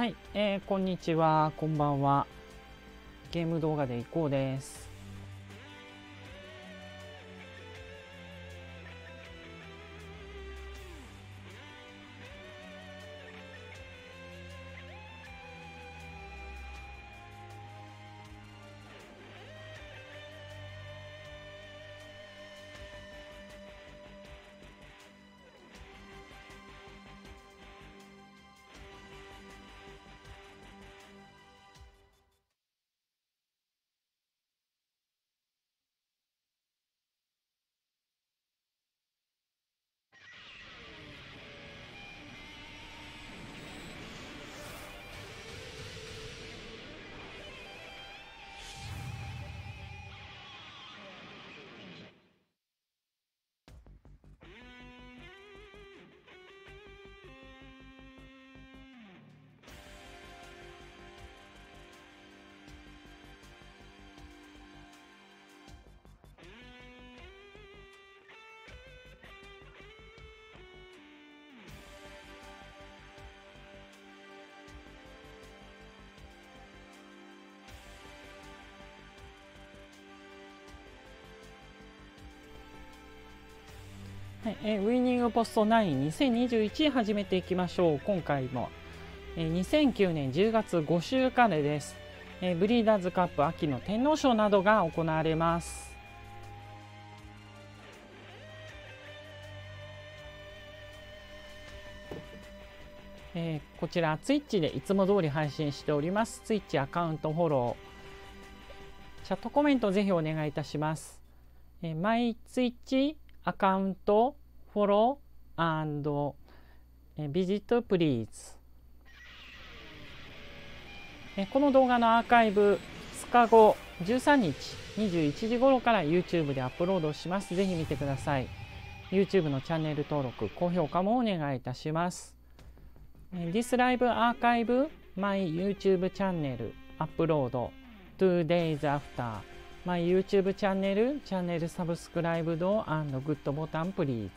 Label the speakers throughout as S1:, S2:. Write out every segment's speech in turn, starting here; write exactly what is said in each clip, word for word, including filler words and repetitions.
S1: はい、えー、こんにちは、こんばんは。ゲーム動画でいこうです。はい、えー、ウィニングポストナインにせんにじゅういち始めていきましょう。今回も、えー、にせんきゅうねんじゅうがつご週からです、えー、ブリーダーズカップ秋の天皇賞などが行われます。えー、こちらツイッチでいつも通り配信しております。ツイッチアカウントフォロー、チャットコメントぜひお願いいたします。えー、マイツイッチアカウントフォロー&ビジットプリーズ。この動画のアーカイブふつかごじゅうさんにちにじゅういちじ頃から YouTube でアップロードします。ぜひ見てください。YouTube のチャンネル登録、高評価もお願いいたします。This Live Archive My YouTube チャンネルアップロード Two days after My YouTube チャンネルチャンネルサブスクライブド&グッドボタンプリーズ。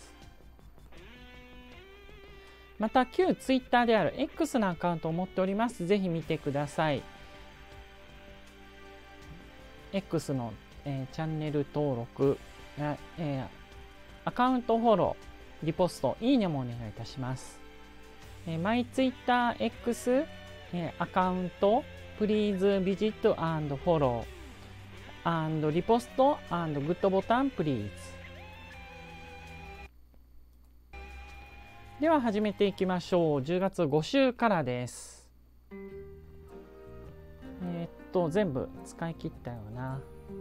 S1: また旧 Twitter である X のアカウントを持っております。ぜひ見てください。X の、えー、チャンネル登録、えー、アカウントフォロー、リポスト、いいねもお願いいたします。えー、マイ TwitterX、えー、アカウント Please visit and follow and リポスト and グッドボタン Please。では始めていきましょう。じゅうがつご週からです。えー、っと全部使い切ったよな。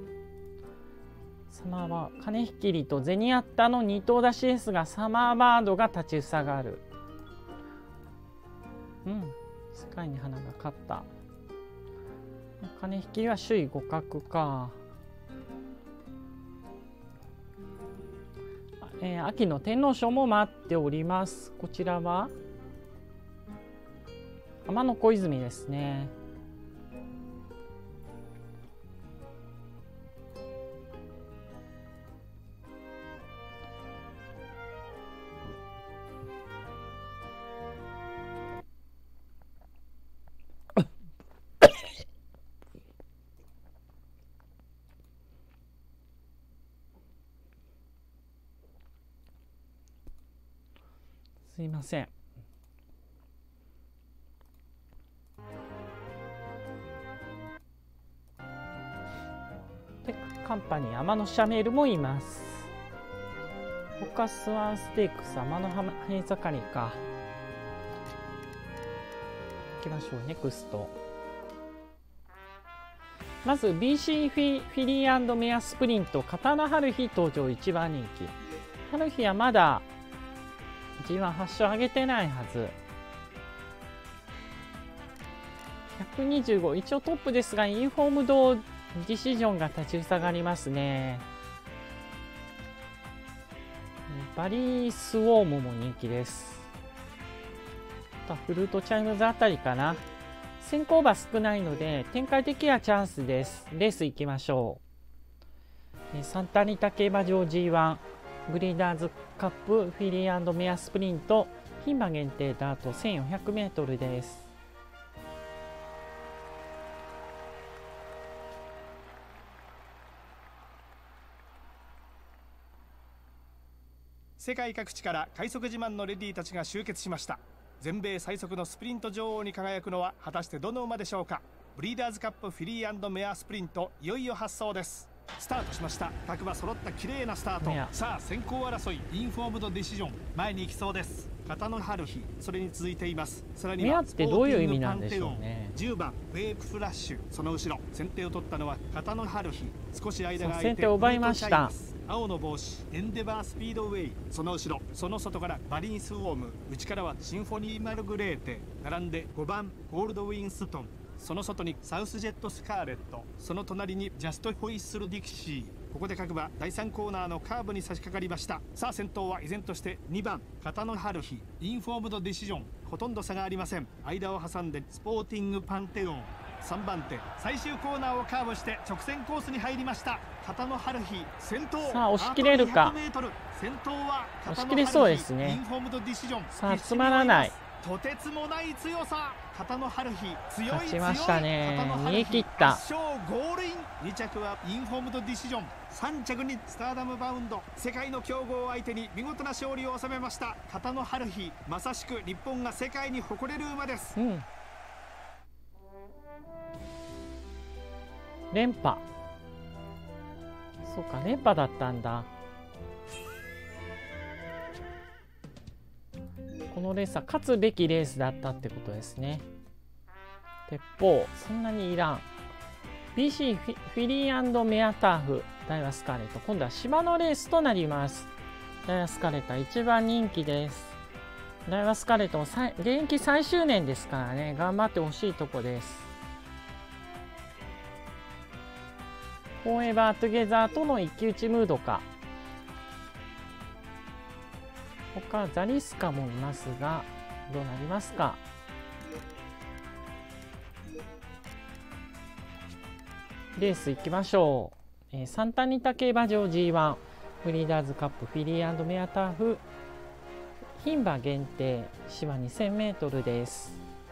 S1: サマーバー金引きりとゼニアッタのに頭出しですが、サマーバードが立ちふさがる。うん、スカイに花が勝った。金引きは首位互角か。えー、秋の天皇賞も待っております。こちらは天の小泉ですね。すいません。でカンパニー天のシャメールもいます。フォカスワンステークス天のハイザカリか。いきましょう。ネクスト。まず ビーシー フィフィリー&メアスプリント刀春日登場いちばん人気。春日はまだジーワン はち勝上げてないはず。ひゃくにじゅうご、一応トップですがインフォームドディシジョンが立ちふさがりますね。バリースウォームも人気です。あとはフルートチャイムズあたりかな。先行馬少ないので展開的にはチャンスです。レース行きましょう。サンタニタ競馬場 ジーワンブリーダーズカップフィリー&メアスプリント牝馬限定ダート せんよんひゃくメートル です。
S2: 世界各地から快速自慢のレディーたちが集結しました。全米最速のスプリント女王に輝くのは果たしてどの馬でしょうか。ブリーダーズカップフィリー&メアスプリント、いよいよ発走です。スタートしました。各馬揃った綺麗なスタート。さあ先行争い、インフォームドディシジョン、前に行きそうです。片野春日、それに続いています。さらにはスポーティングパンテオン、じゅうばんウェイクフラッシュ、その後ろ先手を取ったのは片野春日。少し間が空いて
S1: 先手を奪いました。
S2: 青の帽子エンデバースピードウェイ、その後ろその外からバリンスウォーム、内からはシンフォニーマルグレーテ、並んでごばんゴールドウィンストン、その外にサウスジェットスカーレット、その隣にジャストホイッスルディキシー。ここで各馬だいさんコーナーのカーブに差し掛かりました。さあ先頭は依然としてにばん片野春日、インフォームドディシジョン、ほとんど差がありません。間を挟んでスポーティングパンテオン、さんばん手最終コーナーをカーブして直線コースに入りました。片野春日先頭。
S1: さあ押し切れるか。
S2: 先頭は
S1: 押し切れそうですね。
S2: インフォームドディシジョン、
S1: さあつまらない、
S2: とてつもない強さ。片野春日強い強い、
S1: 勝ちましたね。逃げ切った。
S2: 勝ゴールイン。に着はインフォームドディシジョン、さん着にスターダムバウンド。世界の強豪を相手に見事な勝利を収めました片野春日。まさしく日本が世界に誇れる馬です。
S1: うん、連覇、そうか連覇だったんだ。このレースは勝つべきレースだったってことですね。鉄砲そんなにいらん。 ビーシー フィ, フィリー&メアターフダイワスカーレット、今度は芝のレースとなります。ダイワスカーレットは一番人気です。ダイワスカーレットも現役最終年ですからね、頑張ってほしいとこです。フォーエバートゥゲザーとの一騎打ちムードか。他ザリスカもいますがどうなりますか。レース行きましょう。えー、サンタニタ競馬場 ジーワン ブリーダーズカップフィリー&メアターフ牝馬限定芝 にせんメートル です。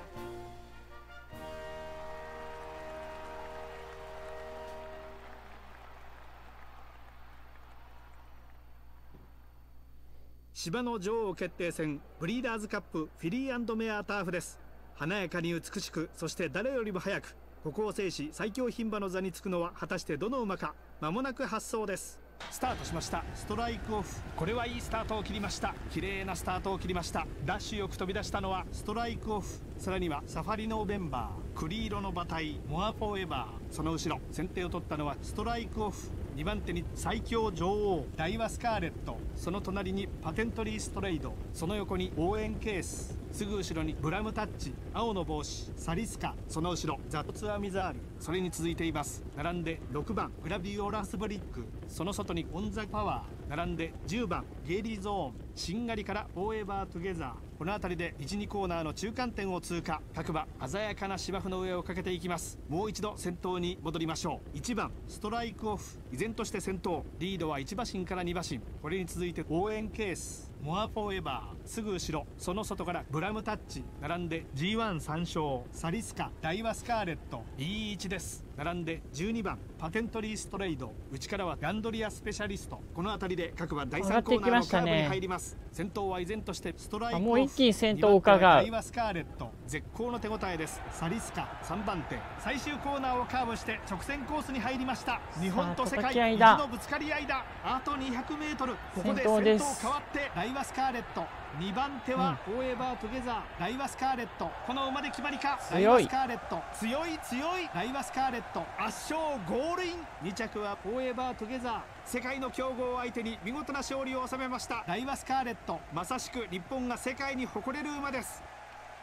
S2: 芝の女王決定戦ブリーダーズカップフィリー&メアターフです。華やかに美しく、そして誰よりも早くここを制し最強牝馬の座につくのは果たしてどの馬か。間もなく発走です。スタートしました。ストライクオフ、これはいいスタートを切りました。綺麗なスタートを切りました。ダッシュよく飛び出したのはストライクオフ、さらにはサファリノーベンバー、栗色の馬体モアフォーエバー、その後ろ先手を取ったのはストライクオフ、にばん手に最強女王ダイワスカーレット、その隣にパテントリーストレイド、その横に応援ケース、すぐ後ろにブラムタッチ、青の帽子サリスカ、その後ろザッツアミザール、それに続いています。並んでろくばんグラビオラスブリック、その外にオンザパワー、並んでじゅうばんゲイリーゾーン、しんがりからフォーエバートゥゲザー。この辺りでいちにコーナーの中間点を通過。各馬鮮やかな芝生の上をかけていきます。もう一度先頭に戻りましょう。いちばんストライクオフ、依然として先頭。リードはいち馬身からに馬身。これに続いて応援ケースモアフォーエバー、すぐ後ろその外からブラムタッチ、並んで ジーワンさん 勝サリスカ、ダイワスカーレット、いい位置です。並んでじゅうにばんパテントリーストレイド、内からはガンドリアスペシャリスト。この辺りで各馬だいさんコーナーのカーブに入ります。先頭は依然としてストライクオフ、
S1: もう一気に先頭を伺う
S2: ダイワスカーレット、絶好の手応えです。サリスカさんばん手最終コーナーをカーブして直線コースに入りました。日本と世界意地のぶつかり合いだ。あと にひゃくメートル、 ここで先頭変わってダイワスカーレット、にばん手はフォーエバートゥゲザー、ダイワスカーレット、この馬で決まりか。ダイワスカーレット強い強い、ダイワスカーレット圧勝ゴールイン。に着はフォーエバートゥゲザー、世界の強豪を相手に見事な勝利を収めましたダイワスカーレット。まさしく日本が世界に誇れる馬です。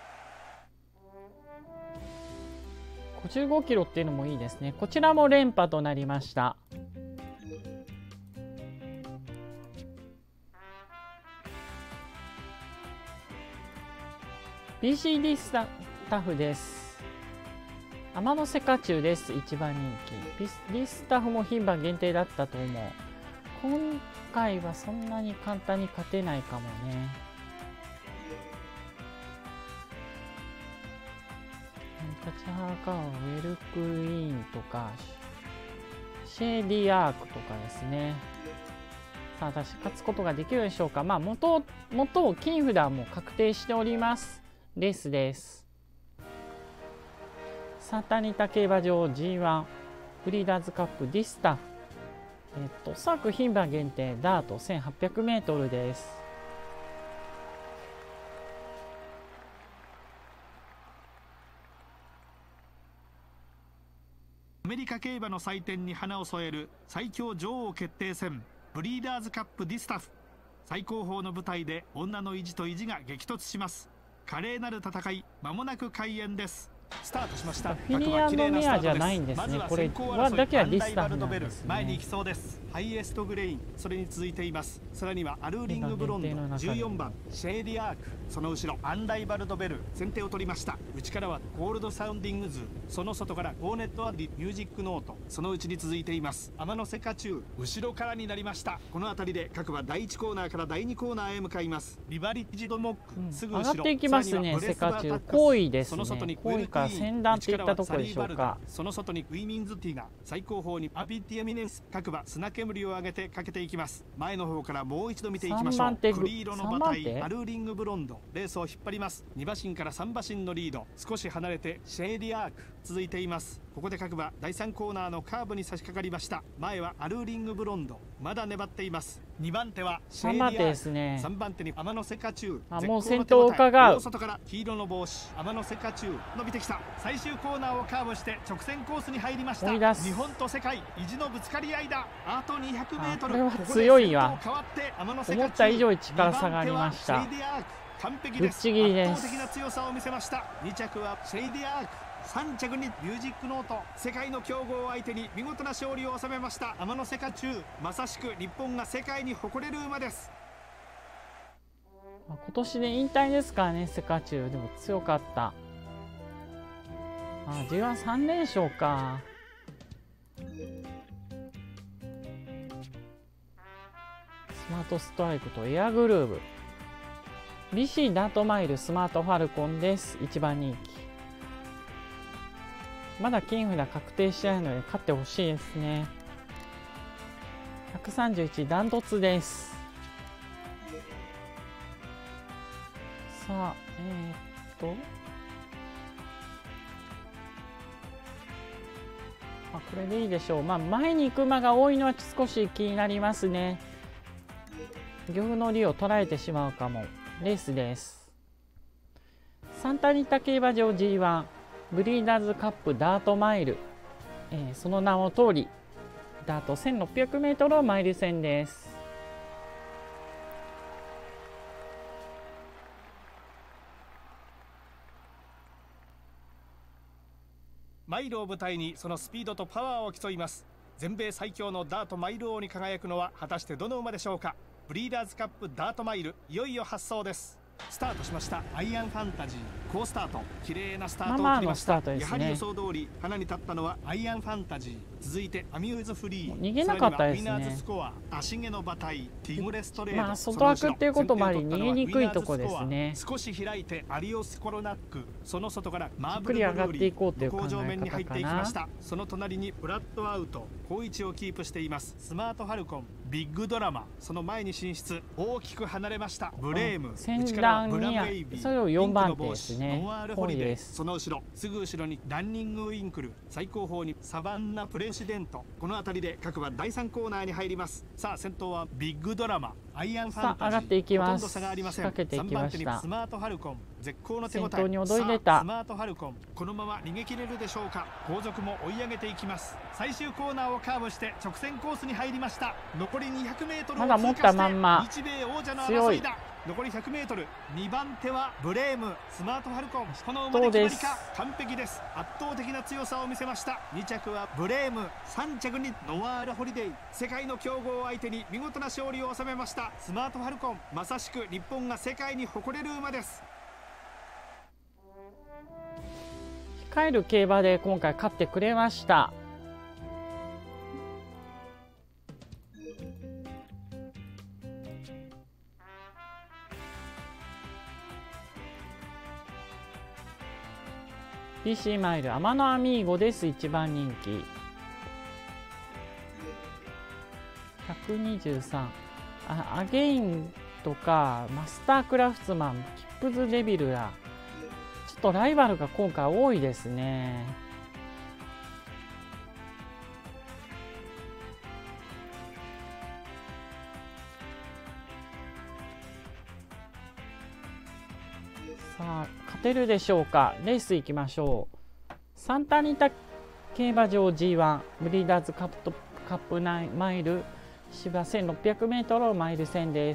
S1: ごじゅうごキロっていうのもいいですね。こちらも連覇となりました。ビーシーディー スタッフです。天の瀬家中です。一番人気。ビディスタッフも牝馬限定だったと思う。今回はそんなに簡単に勝てないかもね。立ちはかウェルクイーンとかシェーディアークとかですね。 さあ私勝つことができるでしょうか。まあ元元金札はもう確定しております。レースです。サンタニタ競馬場 ジーワン ブリーダーズカップディスタフ、えっと、おそらく牝馬限定ダート せんはっぴゃくメートル です。
S2: アメリカ競馬の祭典に花を添える最強女王決定戦ブリーダーズカップディスタフ、最高峰の舞台で女の意地と意地が激突します。華麗なる戦い、間もなく開演です。スタートしました。
S1: フィリー&メアじゃないんですね。これはだけはディスタフなんですね。
S2: 前に行きそうです。ハイエストグレイン、それに続いています。さらにはアルーリングブロンド、じゅうよんばんシェーディアーク、その後ろアンライバルドベル、先手を取りました。内からはゴールドサウンディングズ、その外からゴーネットアディミュージックノート、そのうちに続いています天の瀬カチュー、後ろからになりました。この辺りで各馬だいいちコーナーからだいにコーナーへ向かいます。リバリッジドモック、うん、すぐ後ろ
S1: 上がっていきますね。セカチュー後位ですね。後位か先段っていったところでしょうか。
S2: その外にウィミンズティが、最高峰にアビティエミネンス、各馬砂煙を上げてかけていきます。前の方からもう一度見ていきましょう。栗色の馬体アルーリングブロンド、レースを引っ張ります。に馬身からさん馬身のリード、少し離れてシェーディアーク続いています。ここで各馬だいさんコーナーのカーブに差し掛かりました。前はアルーリングブロンド、まだ粘っています。にばん手はシェーディアーク、さんばん手に天の瀬カチュー、
S1: あ、もう先頭を伺う。
S2: 大外から黄色の帽子天の瀬カチュー伸びてきた。最終コーナーをカーブして直線コースに入りました。日本と世界意地のぶつかり合いだ。あとにひゃくメートル。
S1: これは強いわ。思った以上に力差がありました。
S2: 完璧です。
S1: ぶっちぎりです。
S2: 圧倒的な強さを見せました。に着はシェイディアーク、さん着にミュージックノート、世界の強豪を相手に見事な勝利を収めました天の瀬カチュー、まさしく日本が世界に誇れる馬です。
S1: 今年で引退ですからね。セカチューでも強かった。あ、ジーワンさん連勝か。スマートストライクとエアグルーブ、 ビーシー ダートマイルスマートファルコンです。いちばん人気。まだ金札確定してないので勝ってほしいですね。ひゃくさんじゅういちダントツです。さあ、えー、っとあ、これでいいでしょう。まあ前に行く馬が多いのは少し気になりますね。漁夫の利を捉えてしまうかも。レースです。サンタニタ競馬場 ジーワン ブリーダーズカップダートマイル、えー、その名の通りダート せんろっぴゃくメートル マイル戦です。
S2: マイルを舞台にそのスピードとパワーを競います。全米最強のダートマイル王に輝くのは果たしてどの馬でしょうか。ブリーダーズカップダートマイル、いよいよ発走です。スタートしました。アイアンファンタジー、好スタート、綺麗なスタートを切りました。やはり予想通り花に立ったのはアイアンファンタジー、続いてアミューズフリー、
S1: 逃げなかったですね。
S2: ウィナーズスコア、足毛の馬体、ティグレストレード、
S1: まあ外枠っていうこともあり逃げにくいとこですね。
S2: 少し開いてアリオスコロナック、その外からマーブル
S1: ブルーリー向
S2: 上面に入っていきました。その隣にブラッドアウト、好位置をキープしています。スマートファルコン、ビッグドラマ、その前に進出、大きく離れました。ブレーム、
S1: 先段にそれをよんばん手ですね。
S2: ホリデー、その後ろ、すぐ後ろにランニングウインクル、最高峰にサバンナプレシデント。この辺りで各馬だいさんコーナーに入ります。さあ先頭はビッグドラマ、アイアンファンタジー、
S1: 上がっていきます。
S2: ほとんど差がありません。
S1: 仕掛けていきました。
S2: さんばん手にスマートファルコン、絶好の手応え。
S1: 先頭に躍り出た
S2: スマートファルコン、このまま逃げ切れるでしょうか。後続も追い上げていきます。最終コーナーをカーブして直線コースに入りました。残りにひゃくメートルを
S1: まだ持ったまんま
S2: 日米王者の争いだ。残りひゃくメートル、にばん手はブレーム、スマートファルコン、この馬で決まりか。完璧です。圧倒的な強さを見せました。に着はブレーム、さん着にノワールホリデー、世界の強豪を相手に見事な勝利を収めました。スマートファルコン、まさしく日本が世界に誇れる馬です。
S1: 控える競馬で今回勝ってくれました。ピーシー マイルアマノアミーゴです。いちばん人気ひゃくにじゅうさん、 あアゲインとかマスタークラフツマン、キップズデビルらちょっとライバルが今回多いですね。さあ勝てるでしょうか。レース行きましょう。サンタアニタ競馬場 ジーワン ブリーダーズカップカップナインマイル芝 せんろっぴゃくメートル マイル戦です。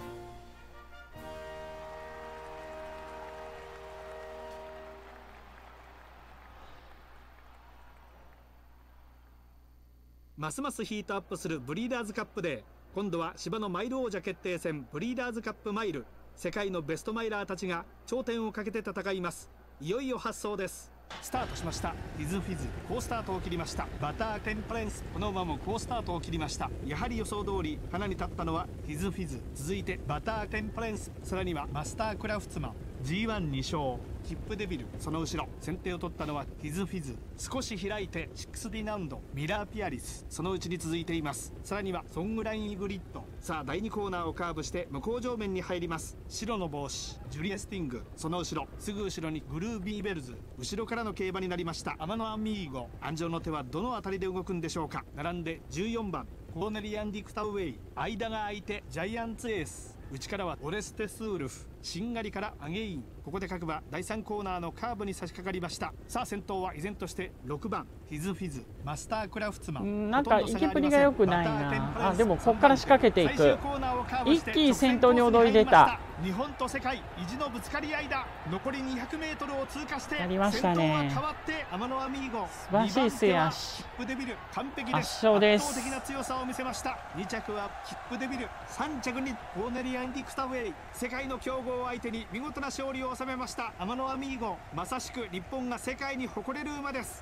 S2: ますますヒートアップするブリーダーズカップで今度は芝のマイル王者決定戦ブリーダーズカップマイル、世界のベストマイラーたちが頂点をかけて戦います。いよいよ発走です。スタートしました。フィズフィズ好スタートを切りました。バターテンプレンスこの馬も好スタートを切りました。やはり予想通り花に立ったのはフィズフィズ、続いてバターテンプレンス、さらにはマスタークラフツマン、 ジーワンに 勝、キップデビル、その後ろ先手を取ったのはフィズフィズ、少し開いてシックスディナウンド、ミラーピアリス、そのうちに続いています。さらにはソングラインイグリッド。さあだいにコーナーをカーブして向こう上面に入ります。白の帽子ジュリエスティング、その後ろすぐ後ろにグルービーベルズ、後ろからの競馬になりました。アマノアミーゴ、安城の手はどの辺りで動くんでしょうか。並んでじゅうよんばんコーネリアン・ディクタウェイ、間が空いてジャイアンツエース、内からはオレステスウルフ、しんがりからアゲイン。ここで各馬だいさんコーナーのカーブに差し掛かりました。さあ先頭は依然としてろくばんフィズフィズ、マスタークラフツマン、
S1: なんか行きっぷりが良くないなあ。でもここから仕掛けていく。一気に先頭に躍り出た。
S2: 日本と世界意地のぶつかり合いだ。残り にひゃくメートル を通過して
S1: やりましたね。
S2: 先頭は変わってアマノアミーゴ、
S1: 素晴らしい末脚、
S2: キップデビル完璧です。
S1: 圧勝です。
S2: 圧倒的な強さを見せました。に着はキップデビル、さん着にコーネリアン・ディクタウェイ、世界の強豪を相手に見事な勝利を収めましたアマノアミーゴ。まさしく日本が世界に誇れる馬です。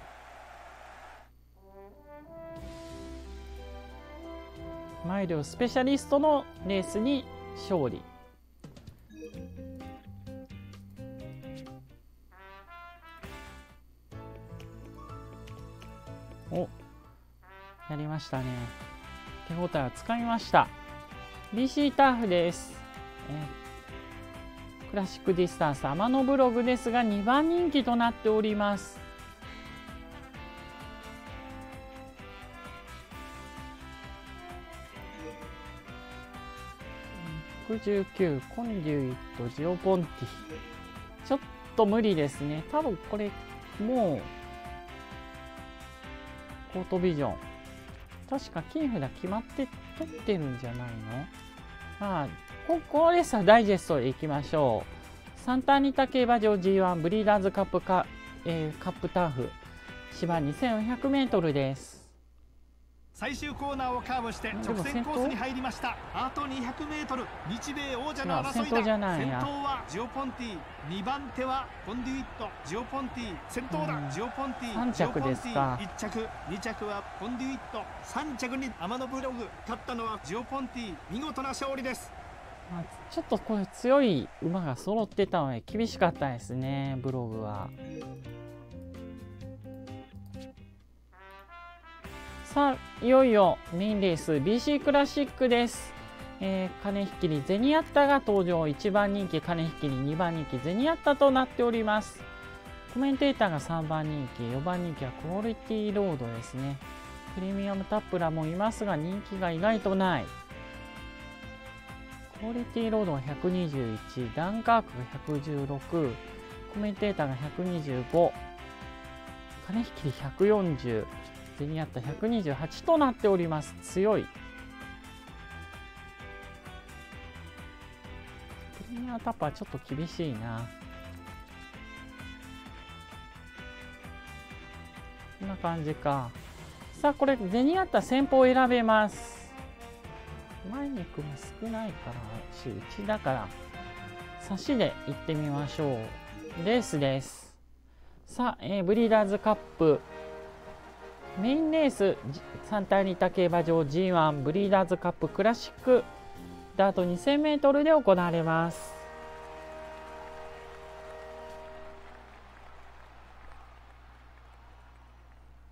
S1: マイルスペシャリストのレースに勝利。お、やりましたね。手応えをつかみました。 ビーシー ターフです。えクラシックディスタンス天野ブログですがにばん人気となっております。ひゃくじゅうきゅうコンデュイットジオポンティ、ちょっと無理ですね。多分これもうコートビジョン確か金札決まって取ってるんじゃないの。まあここでさダイジェストでいきましょう。サンタアニタ競馬場 ジーワン ブリーダーズカップか、えー、カップターフ芝 にせんよんひゃくメートル です。
S2: 最終コーナーをカーブして直線コースに入りました。あと にひゃくメートル 日米王者の争いだ。
S1: 先頭じゃないや。
S2: 先頭はジオポンティ、にばん手はコンデュイット、ジオポンティ先頭だ、うん、ジオポンティさん着ですか。いち着に着はコンデュイット、さん着に天野ブログ、勝ったのはジオポンティ、見事な勝利です。
S1: まあ、ちょっとこれ強い馬が揃ってたので厳しかったですねブログは。さあいよいよメインレース ビーシー クラシックです。えー、金引きりゼニアッタが登場。いちばん人気金引きり、にばん人気ゼニアッタとなっております。コメンテーターがさんばん人気、よんばん人気はクオリティロードですね。プレミアムタップラもいますが人気が意外とない。クオリティロードがひゃくにじゅういち、ダンカークがひゃくじゅうろく、コメンテーターがひゃくにじゅうご、金引きりひゃくよんじゅう、ゼニアッタひゃくにじゅうはちとなっております。強い。プレミアムタップはちょっと厳しいな。こんな感じか。さあこれゼニアッタ先方選べます。前肉も少ないからし、うちだから差しで行ってみましょう。レースです。さあ、えー、ブリーダーズカップメインレースサンタアニタ競馬場 ジーワン ブリーダーズカップクラシックダート にせんメートル で行われます。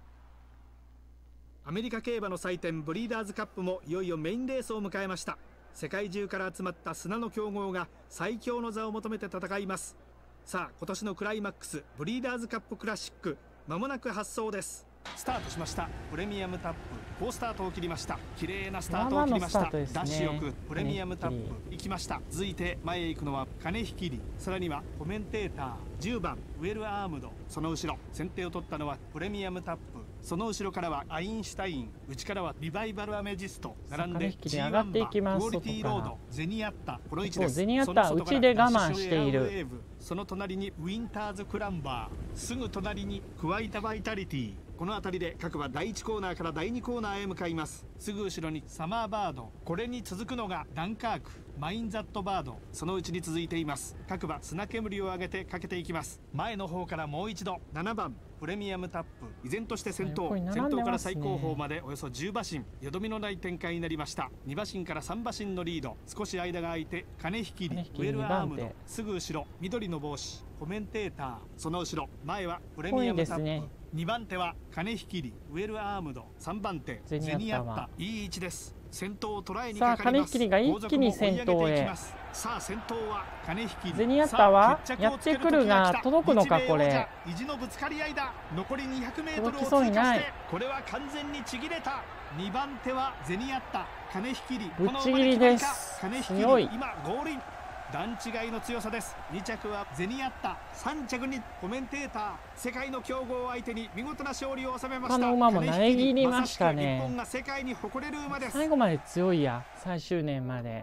S2: アメリカ競馬の祭典ブリーダーズカップもいよいよメインレースを迎えました。 世界中から集まった砂の強豪が最強の座を求めて戦います。さあ今年のクライマックスブリーダーズカップクラシック、まもなく発走です。スタートしました。プレミアムタップ好スタートを切りました。綺麗なスタートを切りました。ダッシュよくプレミアムタップ行きました。続いて前へ行くのは金引きり、さらにはコメンテーターじゅうばんウェルアームド、その後ろ先手を取ったのはプレミアムタップ、その後ろからはアインシュタイン、内からはリバイバルアメジスト、並んで ジーワン バークオリティロード、ゼニアッタ、この位置です。
S1: ゼニアッタ内で我慢している。
S2: その隣にウィンターズクランバー、すぐ隣にクワイタバイタリティ。この辺りで各馬だいいちコーナーからだいにコーナーへ向かいます。すぐ後ろにサマーバード、これに続くのがダンカーク、マインザットバード、そのうちに続いています。各馬砂煙を上げてかけていきます。前の方からもう一度ななばんプレミアムタップ、依然として先頭、
S1: ね、
S2: 先頭から最後方までおよそじゅうばしん、よどみのない展開になりました。にばしんからさんばしんのリード、少し間が空いて金引きり、ウェルアームド、すぐ後ろ緑の帽子コメンテーター、その後ろ前はプレミアムタップ、ね、にばん手は金引きり、ウェルアームド、さんばん手ゼニアッタ、いい位置です。先頭を捉えにかかります。
S1: さあ金引きりが一気に先頭へ。
S2: さあ先頭は金引きり、
S1: ゼニアッタはやってくるが届くのか、これ
S2: 意地のぶつかり合いだ。残り にひゃくメートル を追加してこれは完全にちぎれた。にばん手はゼニアッタ、金引きり、
S1: ぶっちぎりです。強い。
S2: 今ゴールイン、段違いの強さです。にちゃくはゼニアッタ、さんちゃくにコメンテーター、世界の強豪を相手に見事な勝利を収めました。
S1: 他の馬も投げ切りましたね。
S2: 日本が世界に誇れる馬です。
S1: 最後まで強いや、最終年まで。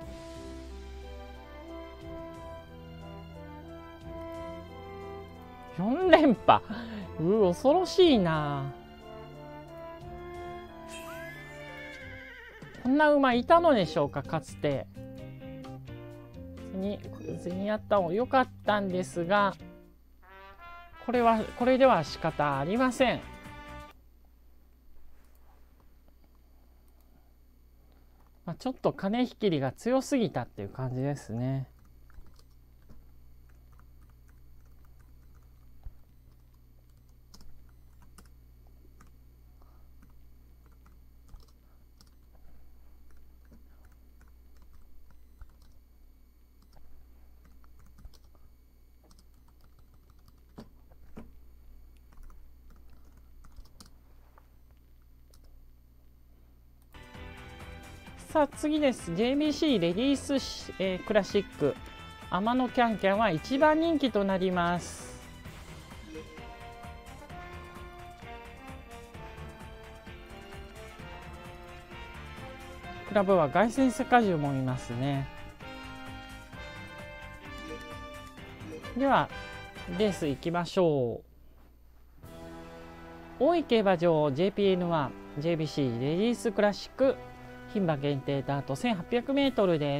S1: よんれんぱ、う恐ろしいな。こんな馬いたのでしょうか、かつて。にゼニアッタも良かったんですが、これはこれでは仕方ありません。まあ、ちょっと金引きりが強すぎたっていう感じですね。さあ次です。 ジェイビーシー レディース、えー、クラシック天野キャンキャンはいちばん人気となります。クラブは凱旋世界中もいますね。ではレース行きましょう。大井競馬場 ジェイピーエヌワン ジェイビーシー レディースクラシック牝馬限定ダート せんはっぴゃくメートル です。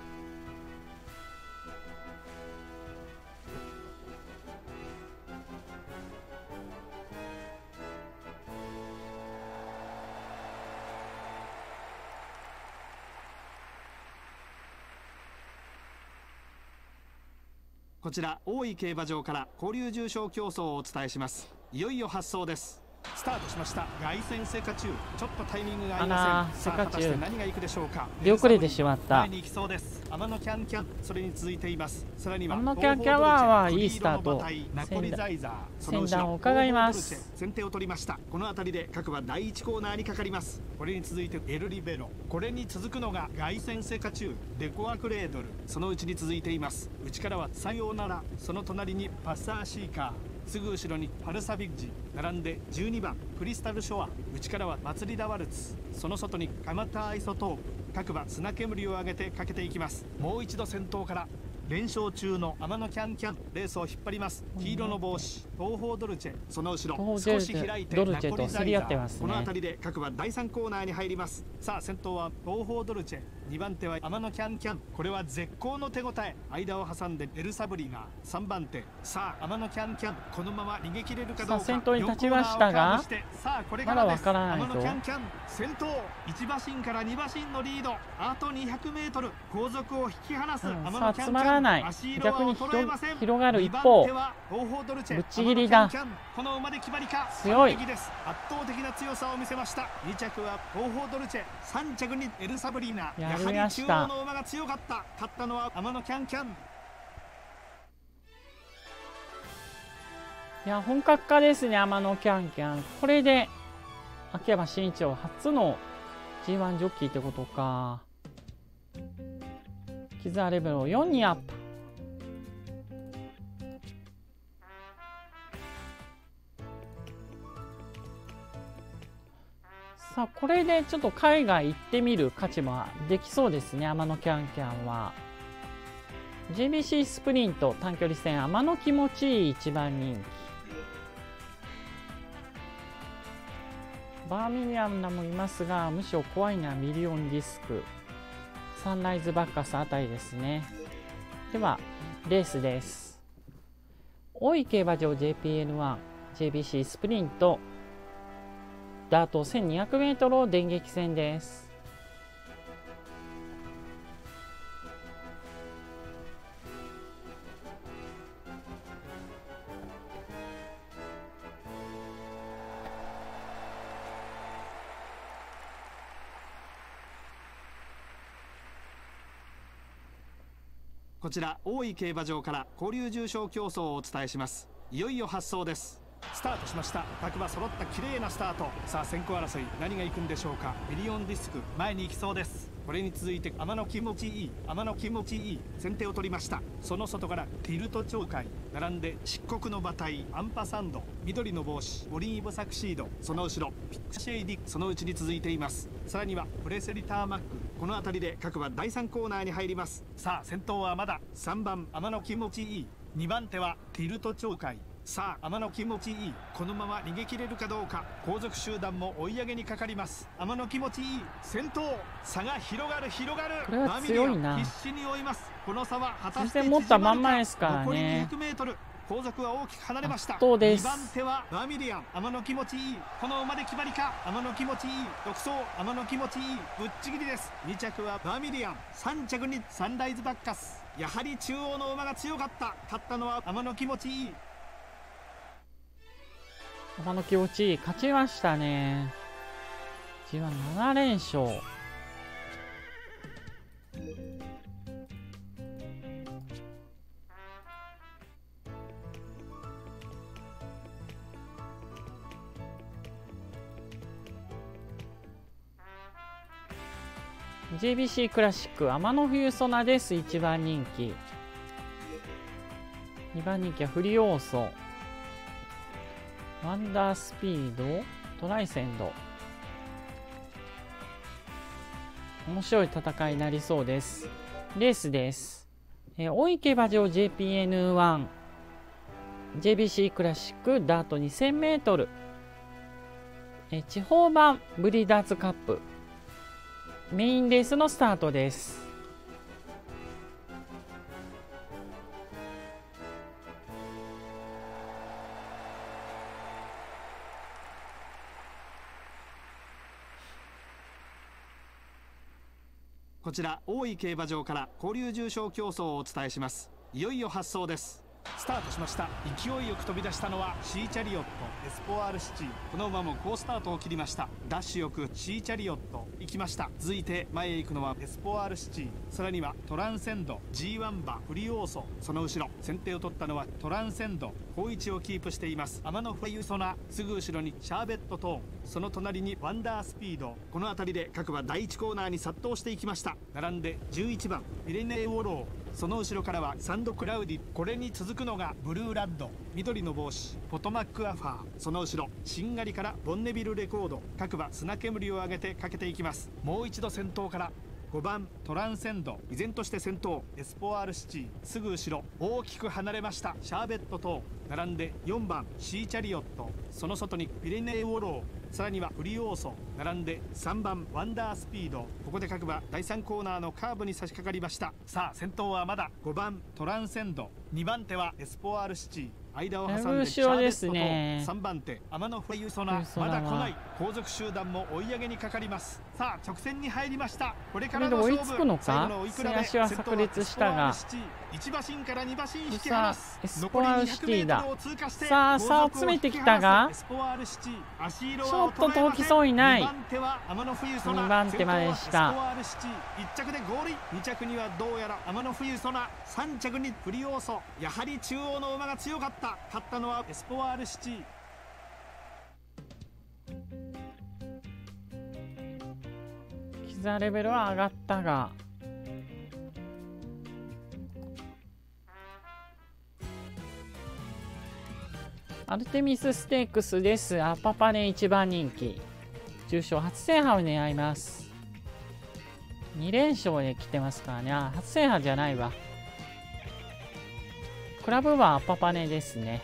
S2: こちら大井競馬場から交流重賞競争をお伝えします。いよいよ発走です。スタートしました。凱旋セカチュウ、ちょっとタイミングが合いません。さあ果たして何がいくでしょうか。
S1: 出遅れてしまった。
S2: 前に行きそうです。天野キャンキャン、それに続いています。さらには
S1: 天野キャンキャンはいいスタート。先段を伺います。
S2: 先手を取りました。この辺りで各馬だいいちコーナーにかかります。これに続いてエルリベロ、これに続くのが凱旋セカチュウ、デコアクレードル、そのうちに続いています。内からはさようなら、その隣にパッサーシーカー、すぐ後ろにパルサビッジ、並んでじゅうにばんクリスタルショア、内からは祭りダワルツ、その外にカマタアイソトープ、各馬砂煙を上げてかけていきます。もう一度先頭から連勝中の天野キャンキャン、レースを引っ張ります。黄色の帽子東方ドルチェ、その後ろ少し開いて
S1: ドルチェと競り合ってますね。
S2: この辺りで各馬だいさんコーナーに入ります。さあ先頭は東方ドルチェ、にばん手は天野キャンキャン、これは絶好の手応え。間を挟んでエルサブリがさんばん手。さあ天野キャンキャン、このまま逃げ切れるかどうか。
S1: 先頭に立ちましたが
S2: さあこれ
S1: まだわからないぞ。
S2: 天野キャンキャン先頭、いちばしんからにばしんのリード、あと にひゃくメートル 後続を引き離す、
S1: うん、
S2: 天野キャンキャン
S1: らない。逆に広広がる一方。ぶっちぎりだ。強い。
S2: 圧倒的な強さを見せました。に着は東方ドルチェ、さん着にエルサブリーナ。やはり中央の馬が強かった。勝ったのは天野キャンキャン。
S1: いや、本格化ですね、天野キャンキャン。これで秋山慎一郎初の ジーワン ジョッキーってことか。キザーレベルをよんにアップ。さあ、これでちょっと海外行ってみる価値もできそうですね、天野キャンキャンは。ジェービーシー スプリント短距離戦、天野気持ちいい一番人気。バーミリアムもいますが、むしろ怖いのはミリオンディスク、サンライズバッカスあたりですね。ではレースです。大井競馬場 ジェーピーエヌワン ジェービーシー スプリントダート せんにひゃくメートルを電撃戦です。
S2: こちら大井競馬場から交流重賞競争をお伝えします。いよいよ発走です。スタートしました。各馬揃った綺麗なスタート。さあ先行争い何が行くんでしょうか。ミリオンディスク前に行きそうです。これに続いて天野気持ちいい、天野気持ちいい先手を取りました。その外からティルト鳥海、並んで漆黒の馬体アンパサンド、緑の帽子オリーブサクシード、その後ろピックシェイディ、そのうちに続いています。さらにはプレセリターマック。この辺りで各馬だいさんコーナーに入ります。さあ先頭はまださんばん天野気持ちいい、にばん手はティルト鳥海。さあ天野気持ちいい、このまま逃げ切れるかどうか。後続集団も追い上げにかかります。天野気持ちいい先頭、差が広がる広がる。
S1: これは強いな。
S2: 必死に追います。この差は果たして
S1: 持ったまんまですからね。
S2: 残りにひゃくメートル、後続は大きく離れました。
S1: に
S2: ばん手はバーミリアン、天野気持ちいい、この馬で決まりか。天野気持ちいい独走、天野気持ちいいぶっちぎりです。に着はバーミリアン、さん着にサンライズバッカス。やはり中央の馬が強かった。勝ったのは天野気持ちいい。
S1: 天野気持ちいい勝ちましたね。じわなな連勝。ジェービーシー クラシック天野冬ソナです。いちばん人気。にばん人気はフリオーソ、ワンダースピード、トライセンド。面白い戦いになりそうです。レースです。えー、大井競馬場 ジェーピーエヌワン ジェービーシー クラシックダート にせんメートル、えー、地方版ブリーダーズカップメインレースのスタートです。
S2: こちら大井競馬場から交流重賞競争をお伝えします。いよいよ発走です。スタートしました。勢いよく飛び出したのはシーチャリオット、エスポワールシティ。この馬も好スタートを切りました。ダッシュよくシーチャリオット行きました。続いて前へ行くのはエスポワールシティ、さらにはトランセンド、 ジーワン 馬フリオーソ。その後ろ先手を取ったのはトランセンド、好位置をキープしています天野フユソナ。すぐ後ろにシャーベットトーン、その隣にワンダースピード。この辺りで各馬だいいちコーナーに殺到していきました。並んでじゅういちばんピレネーウォロー、その後ろからはサンドクラウディ。これに続くのがブルーラッド、緑の帽子ポトマックアファー。その後ろしんがりからボンネビルレコード。各馬砂煙を上げてかけていきます。もう一度先頭からごばんトランセンド、依然として先頭エスポワールシティ。すぐ後ろ大きく離れましたシャーベットトーン。並んでよんばんシーチャリオット、その外にピレネーウォロー、さらにはフリオーソ。並んでさんばんワンダースピード。ここで各馬だいさんコーナーのカーブに差し掛かりました。さあ先頭はまだごばんトランセンド、にばん手はエスポワールシティ、間を挟んでシャーベットとさんばん手天野フユソナ。まだ来ない。 後続集団も追い上げにかかります。さあ直線に入りました。これか
S1: これで
S2: らの勝負。
S1: 追いつくの
S2: 最後
S1: か。
S2: の追い比べ。
S1: 末脚は炸裂したが、
S2: いち馬身からに馬身引き離す。
S1: エスポワールシティだ。
S2: 残りにひゃくメートルを通過して
S1: さあ差を詰めてきたが、
S2: エスポワールシティ足色
S1: ちょ
S2: は
S1: っと遠きそうにない。
S2: にばん手は天野冬ソナ、
S1: にばん手までした。
S2: エスポワールシティいっ着で合輪、に着にはどうやら天野冬ソナ、さん着にフリオーソ。やはり中央の馬が強かった。勝ったのはエスポワールシティ。
S1: キザレベルは上がったが、アルテミスステークスです。アパパネいちばん人気、重賞初制覇を狙います。に連勝で来てますからね。あ、初制覇じゃないわ。クラブはアパパネですね。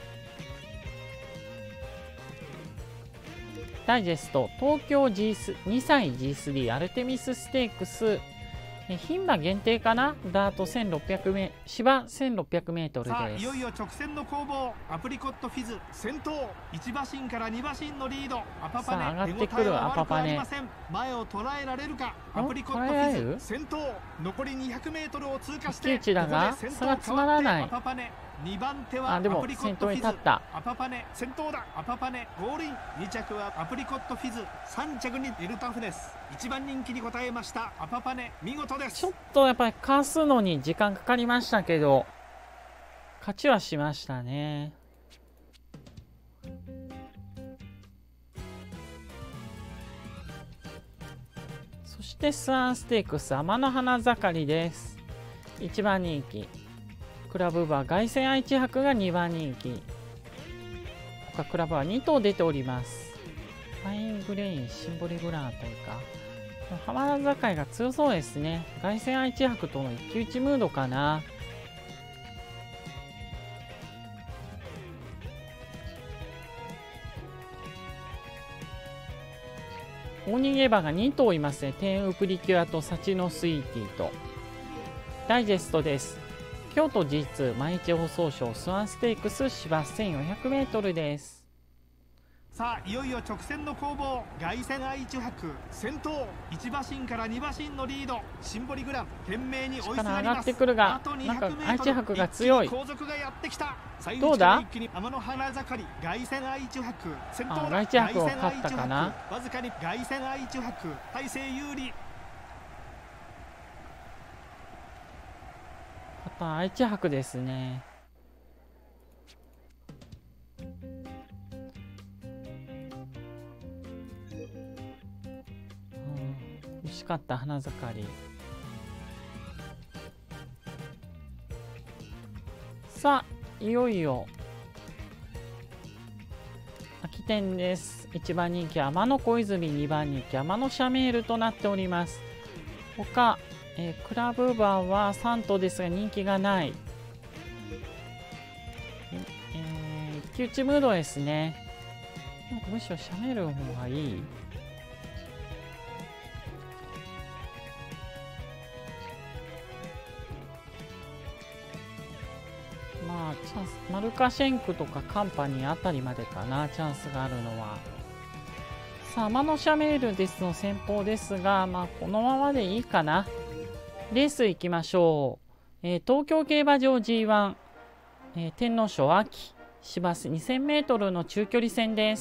S1: ダイジェスト、東京 ジースリー にさい ジースリー アルテミスステークス、牝馬限定かな。ダートせんろっぴゃくメ芝 せんろっぴゃくメートルです。
S2: さあいよいよ直線の攻防。アプリコットフィズ先頭、いち馬身からに馬身のリード。アパパネ、
S1: さあ上がってくるアパパネ、
S2: 前を捉えられるか。アプリコットフィズ先頭、残りにひゃくメートルを通過して、
S1: 一騎打ちだが差がつまらない。
S2: アパパネにばん手は
S1: あ、でも先頭に立った。
S2: アパパネ先頭だ。アパパネ合輪、に着はアプリコットフィズ、さん着にエルタフネス。いちばん人気に応えましたアパパネ、見事です。
S1: ちょっとやっぱりかわすのに時間かかりましたけど、勝ちはしましたね。そしてスワンステークス天の花盛りです。いちばん人気、クラブ馬凱旋愛知博がにばん人気、他クラブはに頭出ております。ファイングレイン、シンボリグランというか、浜田坂が強そうですね。凱旋愛知博との一騎打ちムードかな。大逃げ馬がに頭いますね。テンウプリキュアとサチノスイーティと。ダイジェストです。京都 ジーツー 毎日放送賞スワンステークス芝 せんよんひゃくメートル です。
S2: さあいよいよ直線の攻防。凱旋愛知博先頭、いち馬身からに馬身のリード。シンボリグラン懸命に追いすがります。
S1: 上がってくるが、なんか愛知博が強い。
S2: 後続がやってきた。
S1: どうだ。
S2: 一気に天の花盛り、凱旋愛知博先頭だ。
S1: 愛知博が勝ったかな。
S2: わずかに凱旋愛知博大勢有利。
S1: やっぱ愛知博ですね。惜しかった花盛り。さあいよいよ秋天です。いちばん人気天野小泉、にばん人気天野シャメールとなっております。他、えー、クラブ馬はさん頭ですが人気がない。えー、一騎打ちムードですね。なんかむしろシャメールの方がいい。まあチャンス、マルカシェンクとかカンパニーあたりまでかな、チャンスがあるのは。さあ天野シャメールですの先方ですが、まあこのままでいいかな。レース行きましょう。えー、東京競馬場 ジーワン、えー、天皇賞秋芝 にせんメートル の中距離戦です。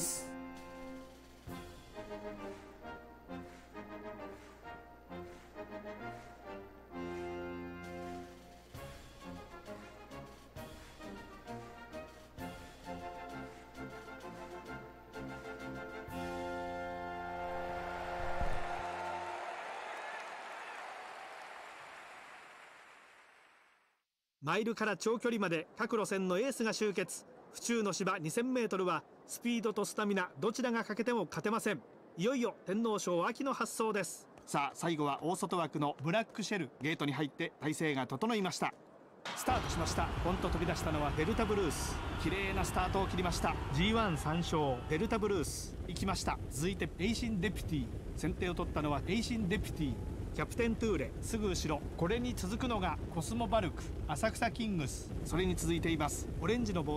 S2: マイルから長距離まで各路線のエースが集結。府中の芝 にせんメートル はスピードとスタミナどちらが欠けても勝てません。いよいよ天皇賞秋の発走です。さあ最後は大外枠のブラックシェル。ゲートに入って体勢が整いました。スタートしました。ポンと飛び出したのはデルタブルース。綺麗なスタートを切りました。 ジーワンさん 勝デルタブルース行きました。続いてエイシンデピティ。先手を取ったのはエイシンデピティ。キャプテントゥーレすぐ後ろ。これに続くのがコスモバルク、浅草キングス。それに続いていますオレンジの帽子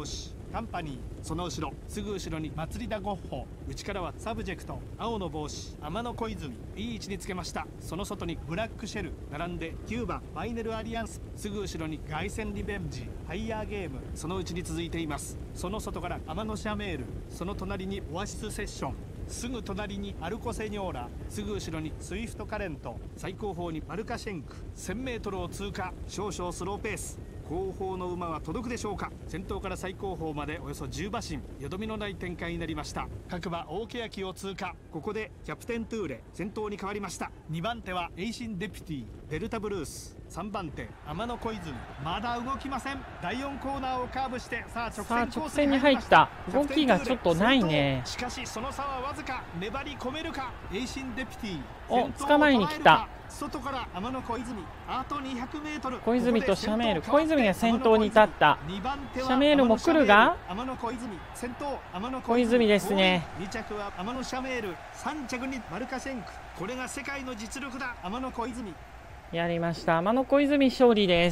S2: カンパニー、その後ろすぐ後ろに祭りだゴッホ、内からはサブジェクト、青の帽子天野小泉、いい位置につけました。その外にブラックシェル並んできゅうばんファイネルアリアンス、すぐ後ろに凱旋リベンジ、ファイヤーゲーム、そのうちに続いています。その外から天野シャメール、その隣にオアシスセッション、すぐ隣にアルコセニョーラ、すぐ後ろにスイフトカレント、最後方にマルカシェンク、 せんメートルを通過、少々スローペース。後方の馬は届くでしょうか。先頭から最後方までおよそじゅう馬身、よどみのない展開になりました。各馬大欅を通過。ここでキャプテントゥーレ先頭に変わりました。にばん手はエイシンデピュティ、デルタブルース、さんばん手天野小泉、まだ動きません。だいよんコーナーをカーブして、さあ直線コースに入った。
S1: 動きがちょっとないね。
S2: しかしその差はわずか。粘り込めるか。エイシンデピュティ、
S1: お、捕まえに来た。
S2: 外から天野小泉、あとにひゃくメートル。
S1: 小泉とシャメール、小泉が先頭に立った。シャメールも来るが、
S2: 天野小泉先頭、天野
S1: 小泉ですね。
S2: に着は天野シャメール、さん着にマルカシェンク。これが世界の実力だ。天野小泉
S1: やりました。天野小泉勝利です。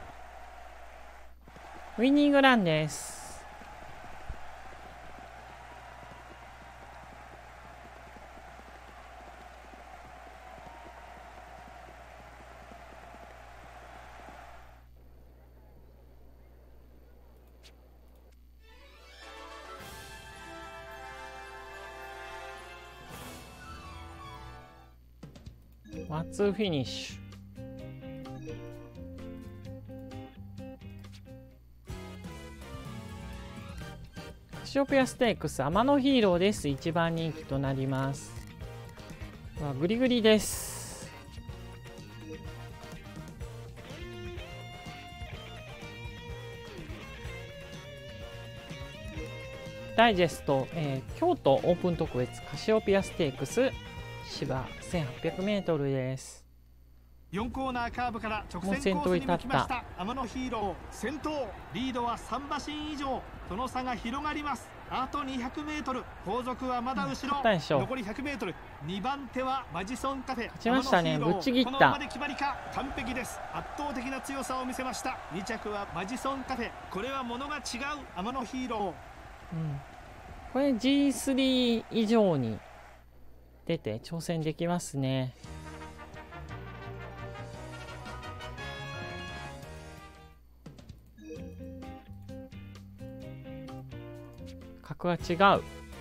S1: ウィニングランです。ワンツーフィニッシュ。カシオペアステークス天野ヒーローです。いちばん人気となります。グリグリです。ダイジェスト、えー、京都オープン特別カシオペアステークス芝 せんはっぴゃくメートル です。
S2: よんコーナーカーブから直線コースに向きました。天野ヒーロー先頭、リードはさん馬身以上、その差が広がります。あとにひゃくメートル、後続はまだ後ろ、残りひゃくメートル。にばん手はマジソンカフェ、
S1: 勝ちましたね。ぶっちぎった。
S2: このままで決まりか。完璧です。圧倒的な強さを見せました。に着はマジソンカフェ、これはものが違う。天野ヒーロー、
S1: うん、これ ジースリー 以上に出て挑戦できますね。格は違う。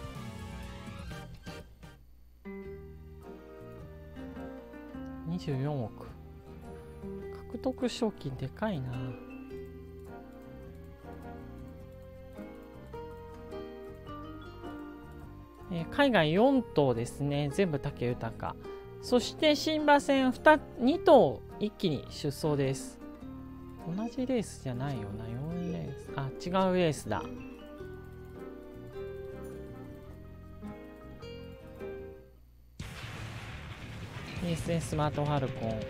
S1: にじゅうよんおく獲得賞金でかいな。えー、海外よん頭ですね。全部武豊。そして新馬戦 2, に頭一気に出走です。同じレースじゃないよな。よんレース、あ、違うレースだ。いいですね、スマートファルコン。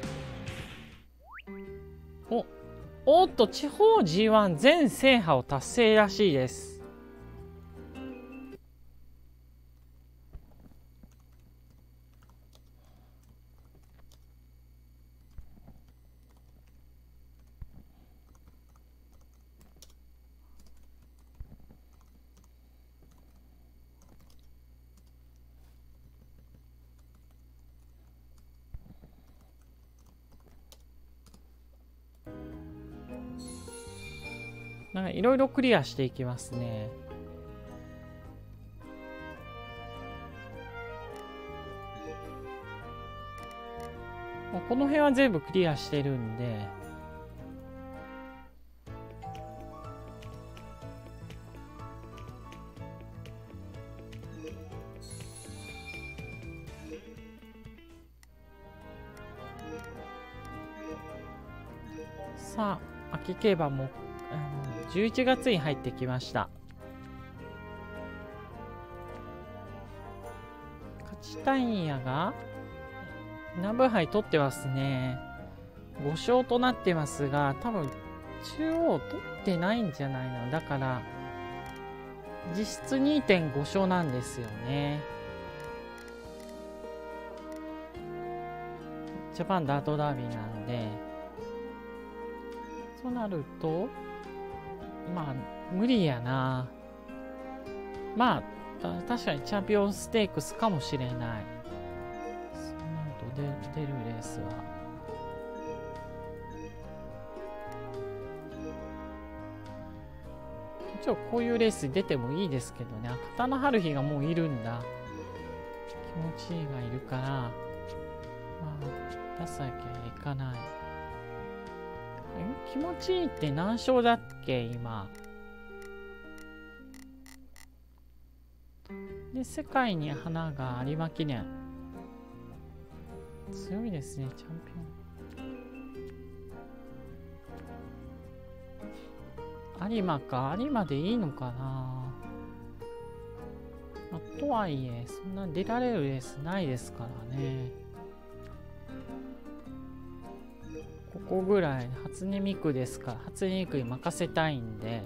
S1: おおっと、地方 ジーワン 全制覇を達成らしいです。なんかいろいろクリアしていきますね。もうこの辺は全部クリアしてるんで、さあ秋競馬もじゅういちがつに入ってきました。勝ちたいんやが南部杯取ってますね。ご勝となってますが、多分中央取ってないんじゃないの。だから実質 にてんご 勝なんですよね。ジャパンダートダービーなんで、そうなるとまあ無理やな。まあ確かにチャンピオンステークスかもしれない。そうなると出るレースは一応こういうレースに出てもいいですけどね。片野春日がもういるんだ。気持ちいいがいるから、まあ出さなきゃいかない。え、気持ちいいって何勝だっけ今。で、世界に花が有馬記念。強いですね、チャンピオン。有馬か、有馬でいいのかな。まあ、とはいえ、そんな出られるレースないですからね。ここぐらい、初音ミクですから、初音ミクに任せたいんで。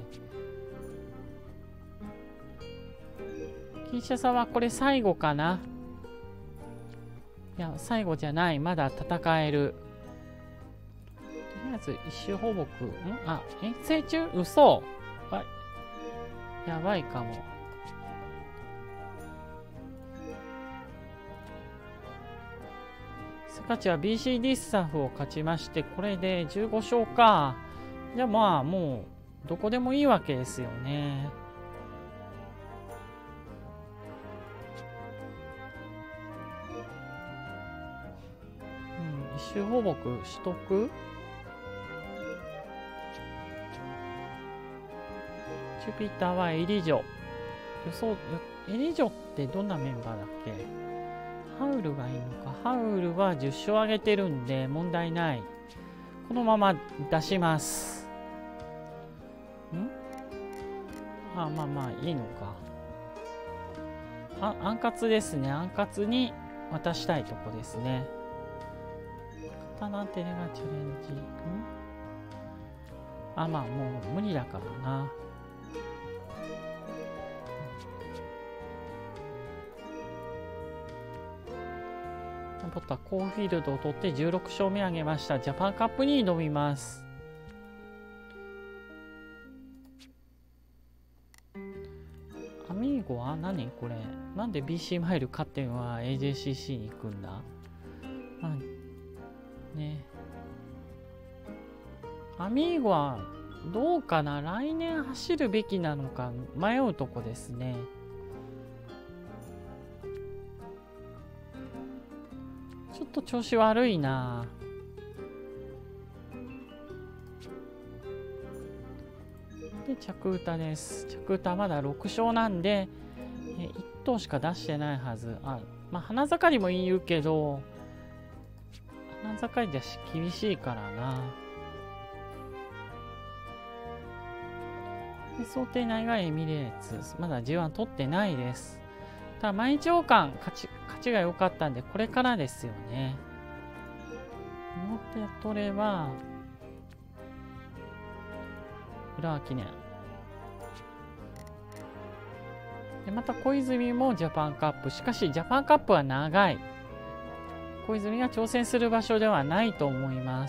S1: 金シャさんはこれ最後かな。いや、最後じゃない。まだ戦える。とりあえず、一周放牧。んあ、遠征中嘘あやばいかも。スカチは ビーシーディー スタッフを勝ちまして、これでじゅうご勝か。じゃあまあ、もう、どこでもいいわけですよね。一周放牧しとく。ジュピターはエリジョ。予想、エリジョってどんなメンバーだっけ。ハウルがいいのか。ハウルはじゅっ勝上げてるんで問題ない。このまま出します。んあ、まあまあいいのか。あ、アンカツですね。アンカツに渡したいとこですね。なんてねがチャレンジ。んあ、まあもう無理だからな。ポッタコーフィールドを取ってじゅうろく勝目挙げました。ジャパンカップに挑みます。アミーゴは何これ。なんで ビーシー マイル勝ってんは エージェーシーシー に行くんだ。まあね、アミーゴはどうかな。来年走るべきなのか迷うとこですね。ちょっと調子悪いな。で着歌です。着歌まだろく勝なんでえいっ頭しか出してないはず。あ、まあ花盛りもいるけど花盛りじゃ厳しいからな。で想定内がエミレーツ。まだ ジーワン 取ってないです。ただ毎日王冠勝ち、勝ちが良かったんでこれからですよね。表取れば浦和記念で、また小泉もジャパンカップ。しかしジャパンカップは長い。小泉が挑戦する場所ではないと思います。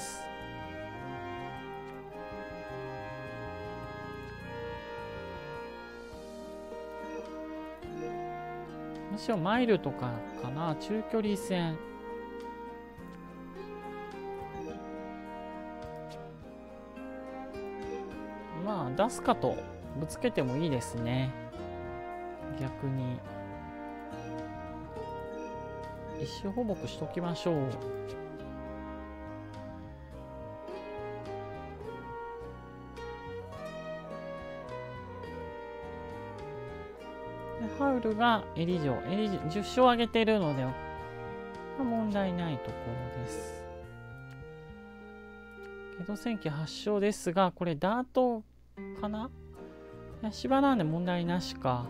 S1: むしろマイルとかかな。中距離戦。まあ出すかとぶつけてもいいですね。逆に一周放牧しときましょう。ハウルがエリジョ、エリジョじゅっ勝上げてるので問題ないところです。ゲド戦記はち勝ですが、これダートかな。芝なんで問題なしか。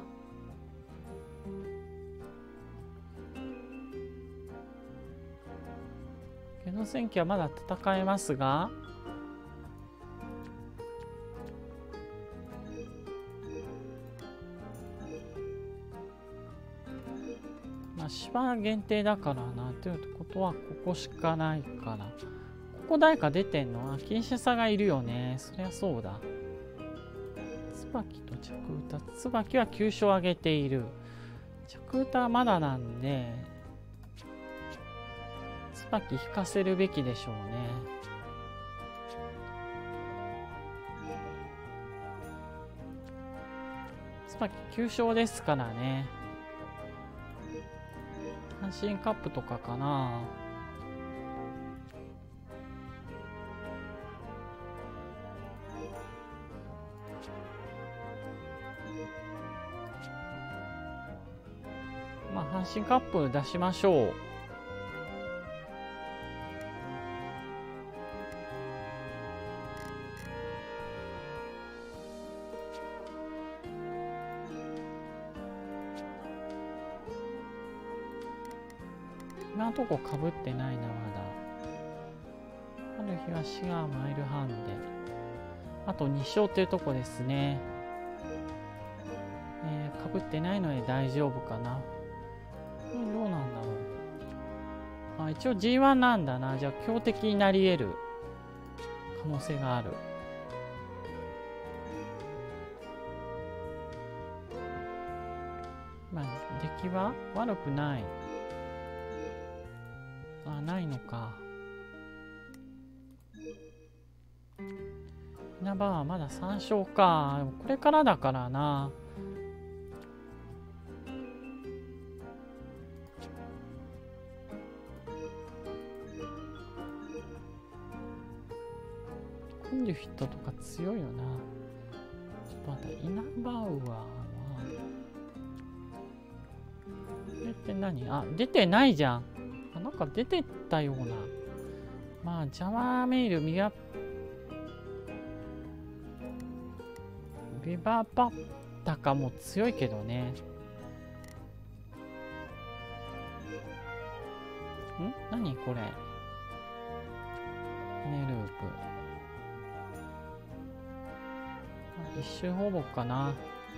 S1: ゲド戦記はまだ戦えますが、まあ芝限定だからな。ということはここしかないかな。ここ誰か出てんの。あ、金シャサがいるよね。そりゃそうだ。 椿と着歌。椿はきゅう勝上げている。着歌はまだなんで、椿引かせるべきでしょうね。椿きゅう勝ですからね。阪神カップとかかな。まあ阪神カップ出しましょう。今のとこかぶってないな、まだ。春東がマイルハンデ。あとに勝っていうとこですね。えー、かぶってないので大丈夫かな。これどうなんだろう。あ、一応 ジーワン なんだな。じゃあ強敵になり得る可能性がある。まあ出来は悪くない。あ、ないのか。稲葉はまださん勝か。これからだからな。コンデュフィットとか強いよな。ちょっと待って、イナバウアーはこれって何？あ、出てないじゃん。あ、なんか出てたような。まあジャマーメイル、ミガビババッタカも強いけどね。ん？何これ。ネループ。一周放牧かな。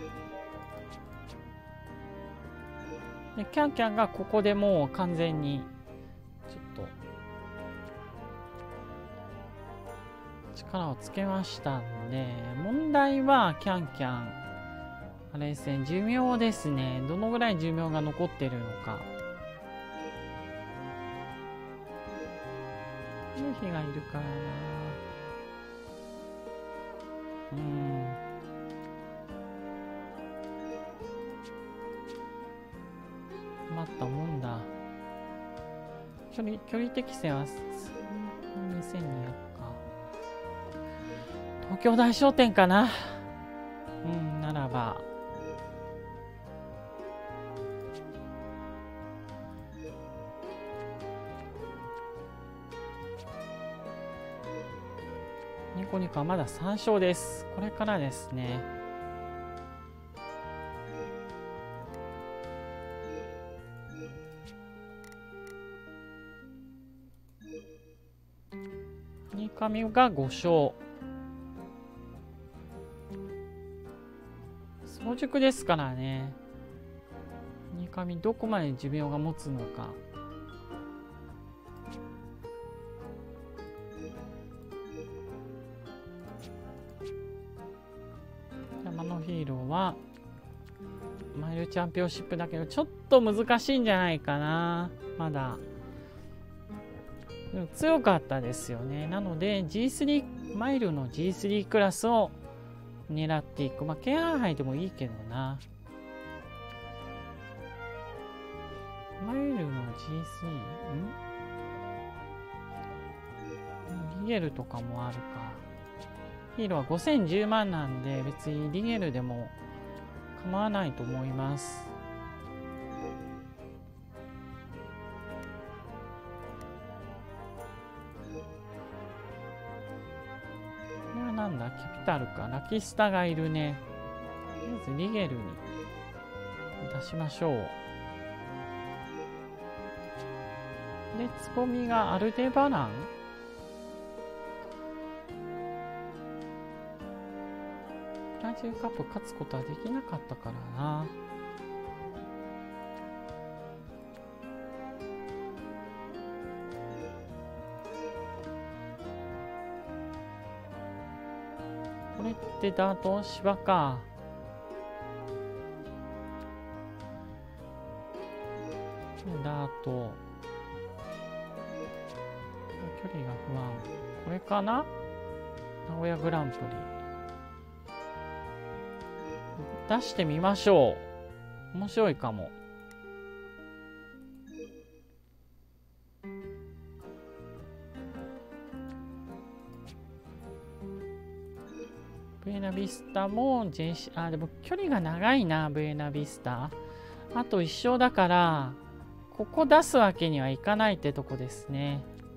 S1: でキャンキャンがここでもう完全にちょっと力をつけましたんで、問題はキャンキャンあれですね、寿命ですね。どのぐらい寿命が残ってるのか。夕日がいるからな。うん。困ったもんだ。距離、距離適正はにせんにひゃくか。東京大商店かな。うん、ならば。ニコニコはまださん勝です。これからですね。ニカミがご勝。早熟ですからね。ニカミどこまで寿命が持つのか。山のヒーローはマイルチャンピオンシップだけどちょっと難しいんじゃないかな。まだでも強かったですよね。なので ジースリー マイルの ジースリー クラスを狙っていく。まあ京阪杯でもいいけどな。マイルの ジースリー んリゲルとかもあるか。ヒーローはごせんじゅうまんなんで別にリゲルでも構わないと思います。これはなんだ、キャピタルか。ラキスタがいるね。まずリゲルに出しましょう。で、つぼみがアルデバラン。ブラジルカップ勝つことはできなかったからな。ここれってダート芝か。ダート。距離が不安。これかな？名古屋グランプリ。出してみましょう。面白いかも。ブエナビスタも ジェイシー、あ、でも距離が長いな、ブエナビスタ。あと一勝だから、ここ出すわけにはいかないってとこですね。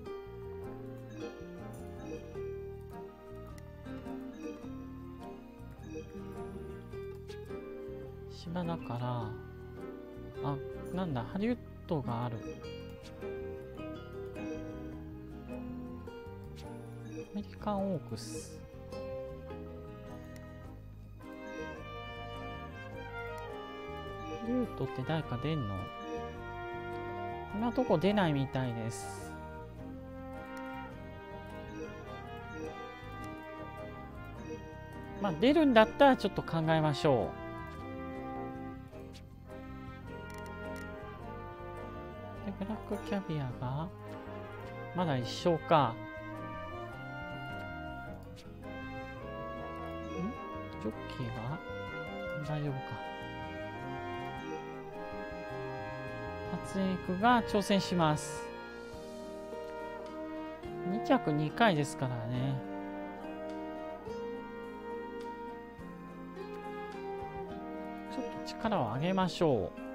S1: 芝だから、あ、なんだ、ハリウッドがある。アメリカンオークス。ハリウッドって誰か出んの？今のとこ出ないみたいです。まあ出るんだったらちょっと考えましょう。でブラックキャビアがまだ一勝か。ん？ジョッキーが大丈夫か。初エイクが挑戦します。に着にかいですからね。ちょっと力を上げましょう。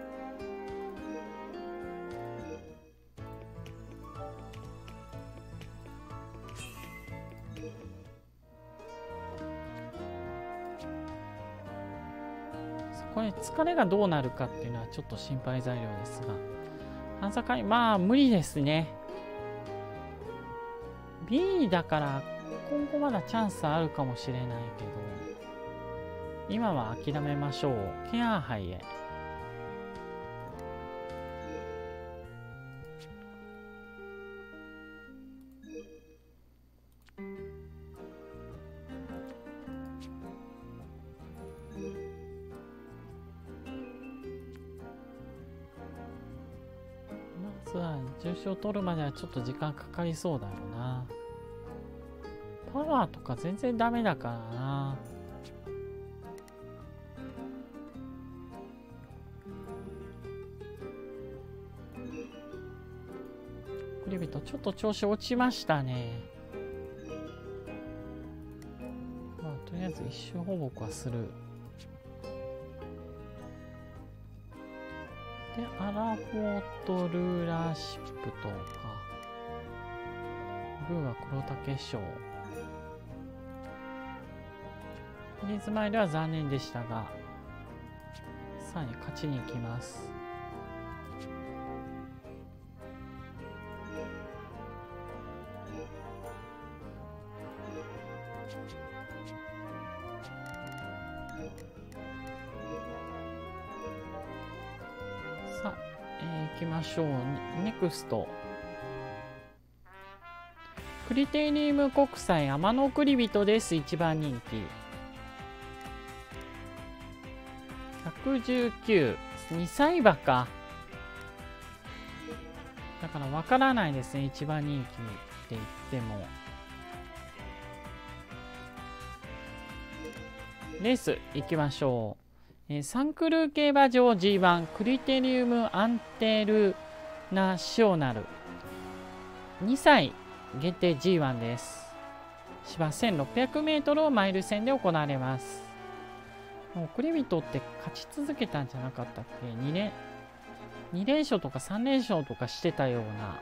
S1: これ疲れがどうなるかっていうのはちょっと心配材料ですが、半坂にまあ無理ですね。 ビー だから今後まだチャンスあるかもしれないけど、今は諦めましょう。ケア杯へ。まずは重賞取るまではちょっと時間かかりそうだろうな。パワーとか全然ダメだからな。クリビトちょっと調子落ちましたね。まあとりあえず一周放牧はする。でアラフォートルーラーシップとかブーは黒竹賞。フリーズマイルは残念でしたが、さらに勝ちに行きます。さあ、えー、行きましょう。ネクスト。クリテリウム国際天の送り人です。一番人気。ひゃくじゅうきゅう。にさい馬か。だからわからないですね。一番人気って言っても。レース行きましょう。えー、サンクルー競馬場 ジーワン クリテリウムアンテルナショナルにさい限定 ジーワン です。芝 せんろっぴゃくメートル をマイル戦で行われます。もうクリビトって勝ち続けたんじゃなかったっけ？ に 連に連勝とかさん連勝とかしてたような。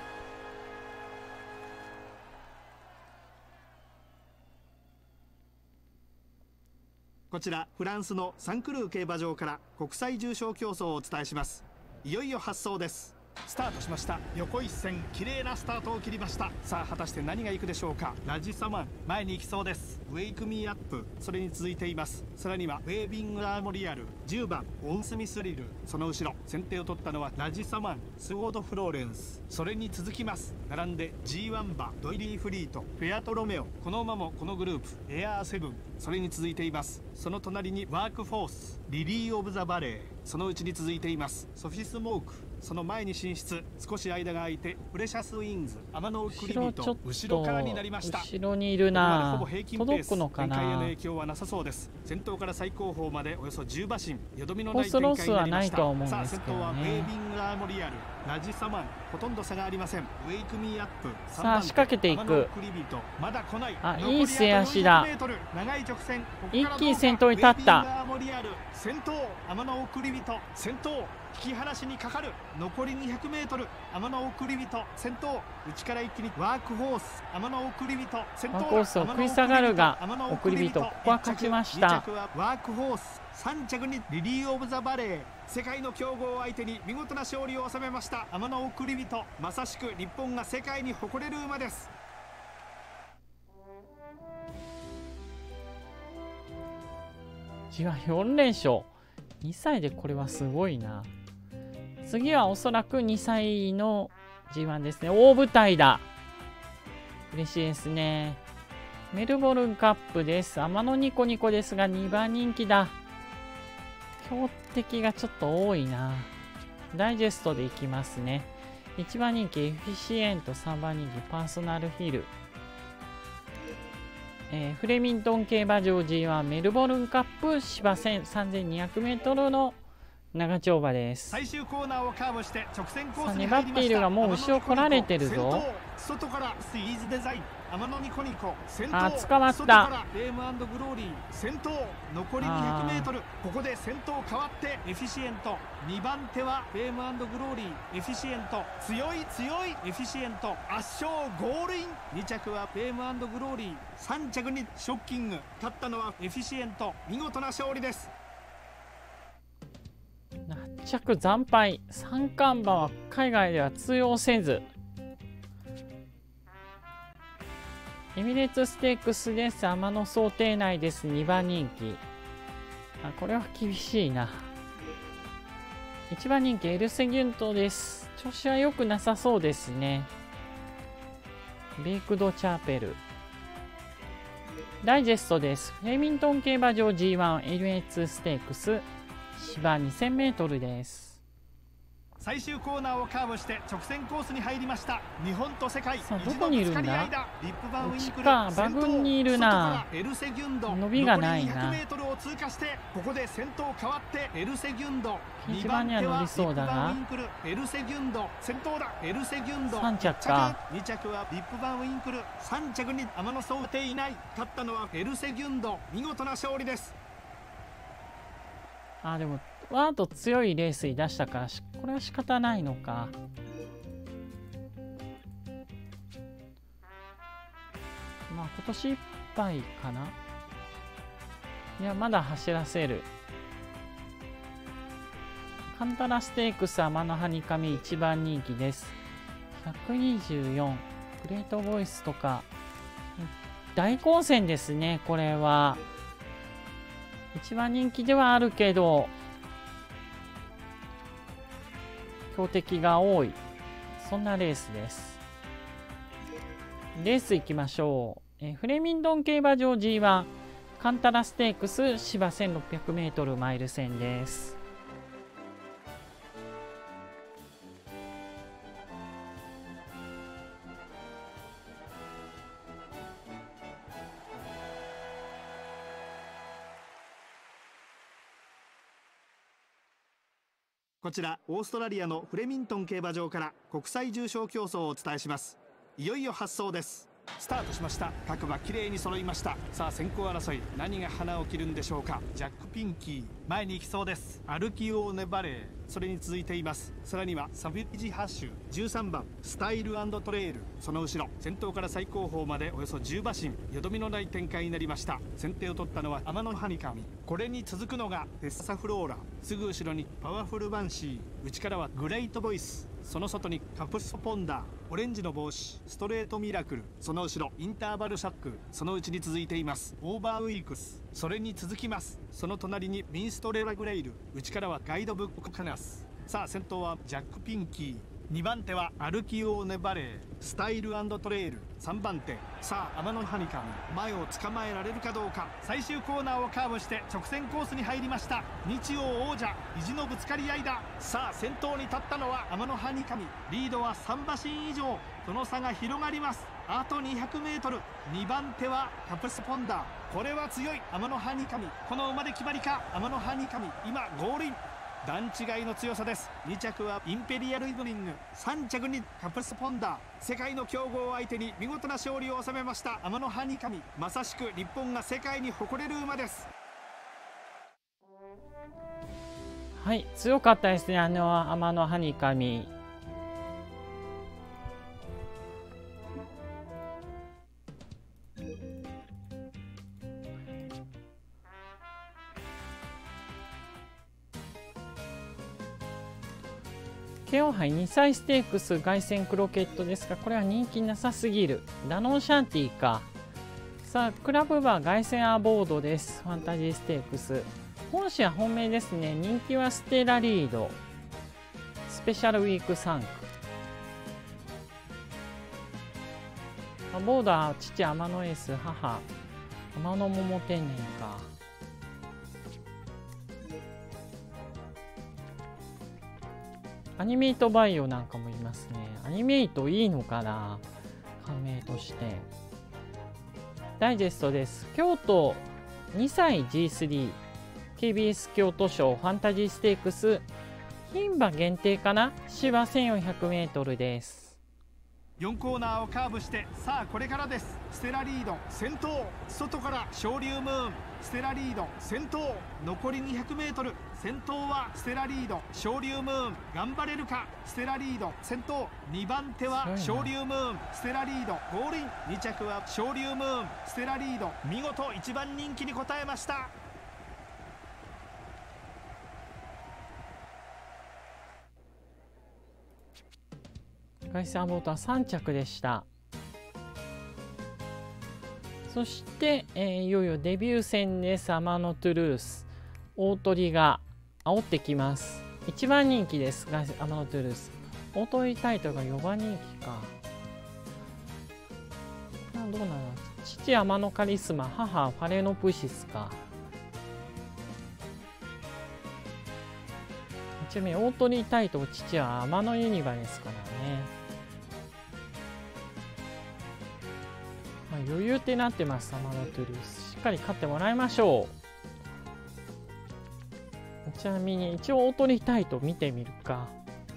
S2: こちらフランスのサンクルー競馬場から国際重賞競争をお伝えします。いよいよ発走です。 スタートしました。横一線綺麗なスタートを切りました。さあ果たして何が行くでしょうか。ラジサマン前に行きそうです。ウェイクミーアップそれに続いています。さらにはウェービングアーモリアル、じゅうばんオンスミスリル、その後ろ先手を取ったのはラジサマン、スウォードフローレンス、それに続きます並んで ジーワン 馬ドイリーフリート、フェアトロメオ、この馬もこのグループエアーセブン、それに続いています。その隣にワークフォース、リリー・オブ・ザ・バレー、そのうちに続いていますソフィスモーク、その前に進出、少し間が空いてプレシャスウィンズ、天のクリビト、後ろからになりました。
S1: 後ろにいるな。
S2: ほぼ平均ペース、
S1: 届くのかな。
S2: 展開への影響はなさそうです。先頭から最高峰までおよそじゅう馬身、よどみの
S1: コース
S2: ない展開
S1: ロスはな
S2: になりました。
S1: いとは思うん
S2: さあ
S1: ですけど
S2: 先頭はウェー
S1: ね。
S2: ビングアーモリアル、ラジサマン、ほとんど差がありません。ウェイクミーアップ、
S1: さあ仕掛けていく。
S2: まだ来ない。
S1: あ、いい末足だ。
S2: 長い直線、
S1: 一気に先頭に立った。
S2: 先頭天の送り人、先頭引き離しにかかる。残り にひゃくメートル、天の送り人先頭、内から一気にワークホース、天の送り人先頭、
S1: ワークホースを食い下がるが送り人、ここは勝ちました。
S2: に着はワークホース、さん着にリリー・オブ・ザ・バレー、世界の強豪を相手に見事な勝利を収めました天の送り人、まさしく日本が世界に誇れる馬です。
S1: じわよん連勝、にさいでこれはすごいな。次はおそらくにさいの ジーワン ですね。大舞台だ。嬉しいですね。メルボルンカップです。天のニコニコですがにばん人気だ。強敵がちょっと多いな。ダイジェストでいきますね。いちばん人気エフィシエント、さんばん人気パーソナルヒル、えー、フレミントン競馬場 ジーワン メルボルンカップ芝 さんぜんにひゃくメートル の長丁場です。
S2: 最終コーナーをカーブして直線コースに
S1: 粘っているがもう後ろ来られてるぞ。
S2: 外からスイーズデザイン、天のニコニコ先頭、
S1: あー捕まった。
S2: 外からフェーム&グローリー先頭、残り にひゃくメートル、ここで先頭変わってエフィシエント、にばん手はフェーム&グローリー、エフィシエント強い強いエフィシエント圧勝ゴールイン、に着はフェーム&グローリー、さん着にショッキング、勝ったのはエフィシエント、見事な勝利です。
S1: なな着惨敗、三冠馬は海外では通用せず。エミレーツステークスです。天の想定内です。にばん人気。あ、これは厳しいな。いちばん人気エルセギュントです。調子は良くなさそうですね。ベイクドチャーペル。ダイジェストです。フレミントン競馬場 ジーワン エルエーツ ステークス芝 にせんメートル です。
S2: 最終コーナーをカーブして直線コースに入りました。日本と世界、
S1: さあどこにいるんだ。
S2: リップバンウィンクル
S1: か馬群にいるな。
S2: エルセギュンド、
S1: 伸びがないな。
S2: 残りにひゃくメートルを通過して、ここで先頭変わってエルセギュンド、
S1: いちばんには乗りそうだが、
S2: エルセギュンド先頭だ。エルセギュンド
S1: さん着か。
S2: に着はリップバンウィンクル、さん着に天の想定いない。勝ったのはエルセギュンド、見事な勝利です。
S1: あ、でもワード強いレースに出したからこれは仕方ないのか。まあ今年いっぱいかな。いやまだ走らせる。カンタラステークス天のハニカミいちばん人気です。ひゃくにじゅうよんグレートボイスとか大混戦ですね。これはいちばん人気ではあるけど強敵が多い、そんなレースです。レースいきましょう。えフレミントン競馬場 ジーワン カンタラステークス芝 せんろっぴゃくメートル マイル戦です。
S2: こちらオーストラリアのフレミントン競馬場から国際重賞競争をお伝えします。いよいよ発走です。スタートしました。各馬きれいに揃いました。さあ先行争い、何が花を切るんでしょうか。ジャック・ピンキー前に行きそうです。アルキオーネ・バレー、それに続いています。さらにはサビッジ・ハッシュ、じゅうさんばんスタイル&トレイル、その後ろ先頭から最高峰までおよそじゅう馬身、よどみのない展開になりました。先手を取ったのは天のハニカミ、これに続くのがテッサフローラ、すぐ後ろにパワフルバンシー、内からはグレイトボイス、 その外にカプスポンダー、オレンジの帽子、ストレートミラクル、その後ろインターバルシャック、そのうちに続いていますオーバーウィークス、それに続きます。その隣にミンストレラグレイル、内からはガイドブックカナス。さあ先頭はジャックピンキー、にばん手はアルキオーネバレー、スタイル&トレイル、さんばん手。さあ天のハニカム、前を捕まえられるかどうか。最終コーナーをカーブして直線コースに入りました。日曜王者意地のぶつかり合いだ。さあ先頭に立ったのは天のハニカム、リードはさん馬身以上、その差が広がります。あと にひゃくメートル、にばん手はカプスポンダー、これは強い天のハニカム、この馬で決まりか。天のハニカム今ゴールイン、段違いの強さです。に着はインペリアルイブニング、さん着にカプスポンダー。世界の強豪相手に見事な勝利を収めました天のハニカミ。まさしく日本が世界に誇れる馬です。
S1: はい、強かったですね、あの天のハニカミ。ケオ杯にさいステークス凱旋クロケットですが、これは人気なさすぎる。ダノンシャンティか。さあクラブ馬凱旋アボードです。ファンタジーステークス本誌は本命ですね。人気はステラリード、スペシャルウィークさん区。アボードは父天のエース、母天の桃天然か。アニメイトバイオなんかもいますね。アニメイトいいのかな、加盟として。ダイジェストです。京都にさい ジースリー ケービーエス 京都賞ファンタジーステークス牝馬限定かな、芝 せんよんひゃくメートル です。
S2: よんコーナーをカーブして、さあこれからです。ステラリード先頭、外から昇竜ムーン、ステラリード先頭、残り にひゃくメートル、先頭はステラリード、昇竜ムーン頑張れるか。ステラリード先頭、にばん手は昇竜ムーン、ステラリードゴールイン、に着は昇竜ムーン、ステラリード見事いちばん人気に応えました。
S1: 凱旋アボートはさん着でした。そして、えー、いよいよデビュー戦です。アマノトゥルース、大鳥が煽ってきます。いちばん人気です。アマノトゥルース、大鳥タイトルがよんばん人気か。どうなの、父アマノカリスマ、母ファレノプシスか。ちなみに大鳥タイトル、父は天のユニバですからね。まあ、余裕ってなってます。アマノトゥルース、しっかり勝ってもらいましょう。ちなみに一応大鳥タイトル見てみるか。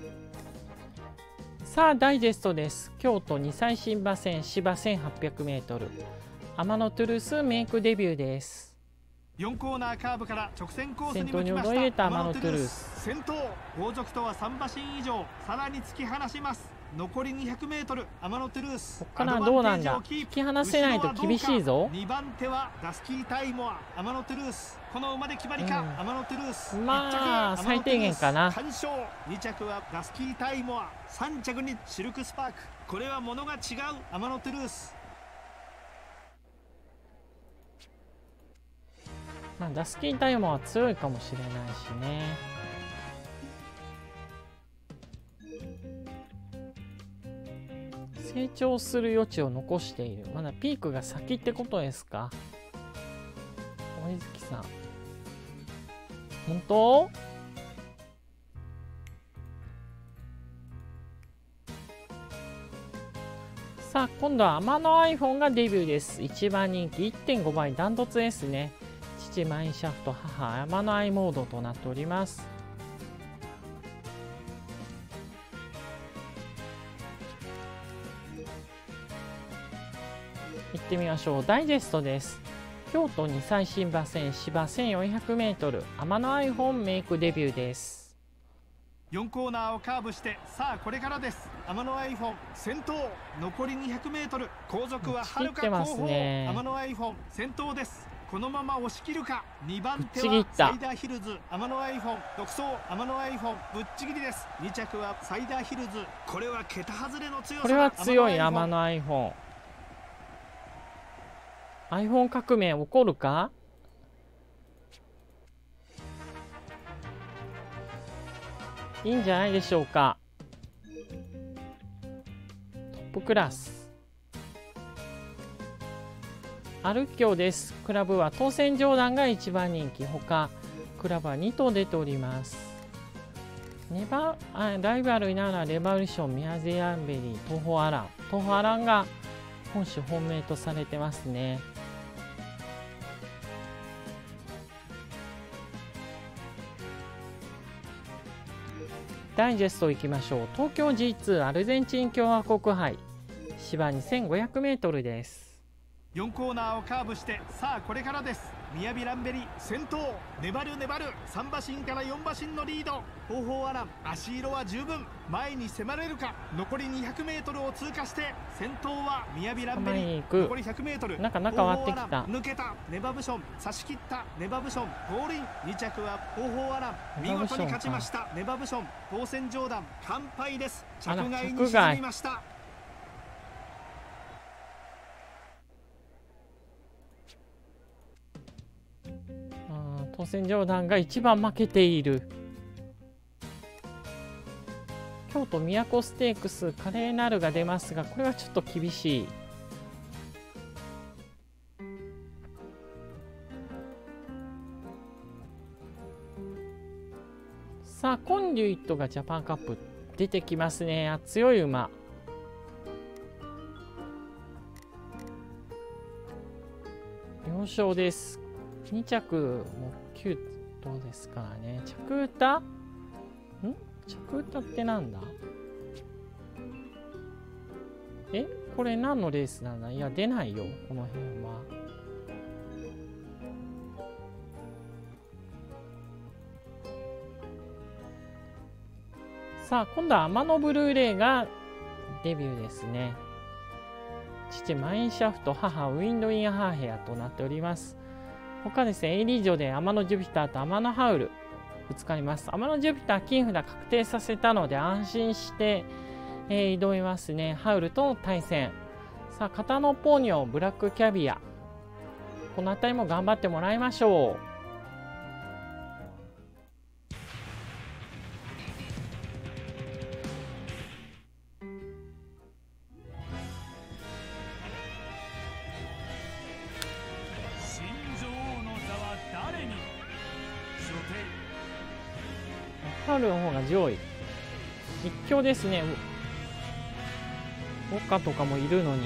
S1: さあダイジェストです。京都にさい新馬戦芝 せんはっぴゃくメートル、アマノトゥルースメイクデビューです。
S2: よんコーナーカーブから直線コースに
S1: 先頭に躍り入れたアマノトゥルース、
S2: 先頭、後続とはさん馬身以上、さらに突き放します。残り にひゃくメートル、アマノトゥルース、
S1: ここからどうなんだ、引き離せないと厳しいぞ。
S2: にばん手はダスキータイモア、アマノトゥルース、この馬で決まりか。うん、アマノトゥルース、
S1: まあ最低限かな。
S2: 完勝、に着はダスキータイモア、さん着にシルクスパーク、これは物が違うアマノトゥルース。
S1: まあ、ダスキータイモアは強いかもしれないしね。成長する余地を残している。まだピークが先ってことですか。大月さん、本当？さあ今度は天の iPhone がデビューです。いちばん人気 いってんご 倍ダントツですね。父マインシャフト、母天の i モードとなっております。行ってみましょう。ダイジェストです。京都にさい新馬戦芝 せんよんひゃくメートル、天の iPhone メイクデビューです。
S2: よんコーナーをカーブして、さあこれからです。天の iPhone 先頭、残り にひゃくメートル、後続ははるか後方、天の iPhone 先頭です。 このまま押し切るか。にばん手
S1: ぶっちぎった
S2: はサイダーヒルズ、天野アイフォン独走、天野アイフォンぶっちぎりです。に着はサイダーヒルズ、これは桁外れの強さ。
S1: これは強い
S2: 天
S1: 天野 iPhone。iPhone 革命起こるか。いいんじゃないでしょうか。トップクラス。歩き橋です。クラブは当選上段が一番人気。他クラブはに頭出ております。ネバあライバルならレバリューション、ミヤゼアンベリー、東方アラン。東方アランが本種本命とされてますね。ダイジェストいきましょう。東京 ジーツー アルゼンチン共和国杯芝 にせんごひゃくメートル です。
S2: よんコーナーをカーブして、さあこれからです。ミヤビランベリ先頭、粘る粘る。さん馬身からよん馬身のリード。東方アラン足色は十分、前に迫れるか。残り にひゃくメートル を通過して先頭はミヤビランベリ。残り ひゃくメートル、
S1: なんか中割ってきた。
S2: 抜けた。ネバブション差し切った。ネバブションゴールイン。に着は東方アラン、見事に勝ちました。ネバブション当選上段完敗です。着外に沈みました。
S1: 当選上段が一番負けている。京都都ステークス華麗なるが出ますが、これはちょっと厳しい。さあコンデュイットがジャパンカップ出てきますね。あ、強い馬。よん勝です。に着もきゅうどうですからね。着歌ん着歌ってなんだ。えこれ何のレースなんだ。いや出ないよこの辺は。さあ今度は天野ブルーレイがデビューですね。父マインシャフト、母ウィンドインハーヘアとなっております。他ですね、エイリージョで天野ジュピターと天野ハウルぶつかります。天野ジュピター金札確定させたので安心して、えー、挑みますね。ハウルと対戦。さあ片野ポニョ、ブラックキャビア、この辺りも頑張ってもらいましょう。ハウルの方が上位。一強ですね。ウォッカとかもいるのに。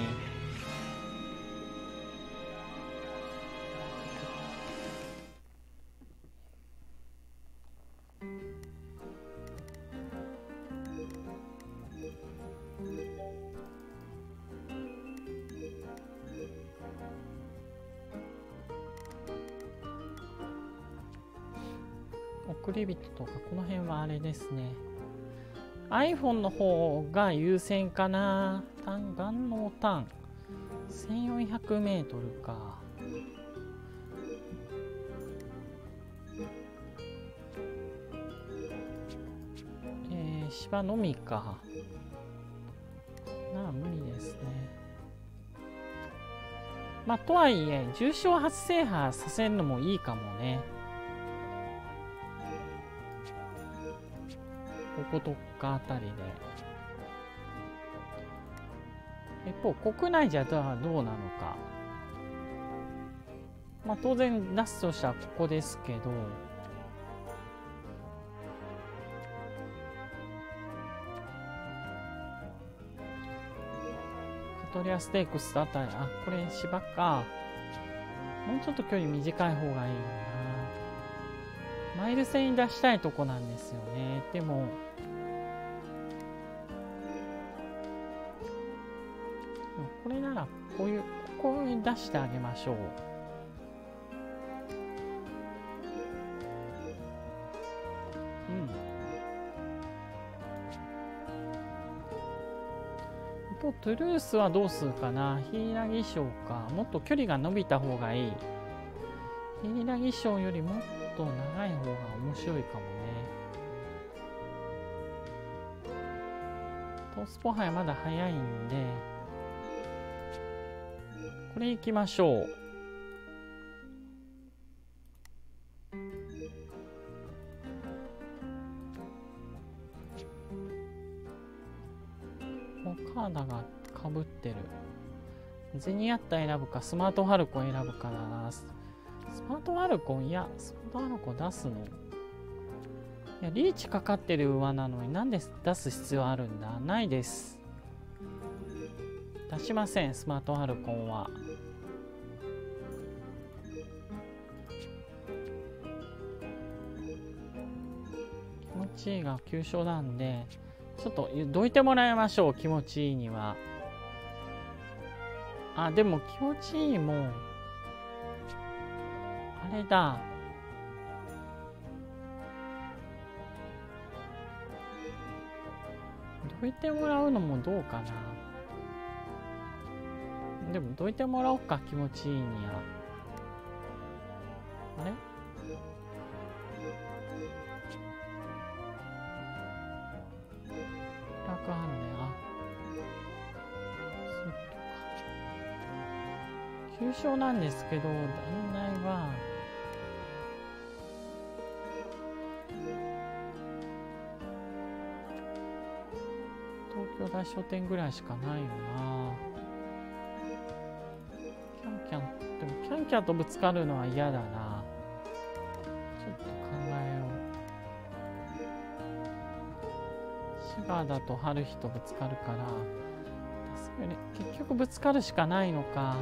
S1: 送り人とかこの辺はあれですね。 iPhone の方が優先かな。万能ターン せんよんひゃくメートル か。えー、芝のみかなあ。無理ですね。まあとはいえ重賞初制覇させるのもいいかもね。こことかあたりで。一方国内じゃどうなのか。まあ当然出すとしたらここですけど、カトリアステークスあたり、あこれ芝か。もうちょっと距離短い方がいいな。マイル戦に出したいとこなんですよね。でもこれならこういうここに出してあげましょう。うん一方トゥルースはどうするかな。柊賞か。もっと距離が伸びた方がいい。 ヒイラギ賞よりもっと長い方が面白いかもね。トースポ杯まだ早いんで、これいきましょう。カーダがかぶってる。ゼニアッタ選ぶかスマートファルコン選ぶかだな。スマートファルコン、いやスマートファルコン出すの、いやリーチかかってる馬なのになんで出す必要あるんだ。ないです、出しません。スマートファルコンは気持ちいいが急所なんで、ちょっとどいてもらいましょう。気持ちいいには。あ、でも気持ちいいもあれだ、どいてもらうのもどうかな。でもどいてもらおうか、気持ちいいには。あれ楽判で、あ、そうか。急所なんですけど、案内は東京大商店ぐらいしかないよな。キャンキャン、でもキャンキャンとぶつかるのは嫌だな。ちょっと考えよう。シガーだと春日とぶつかるから、結局ぶつかるしかないのか。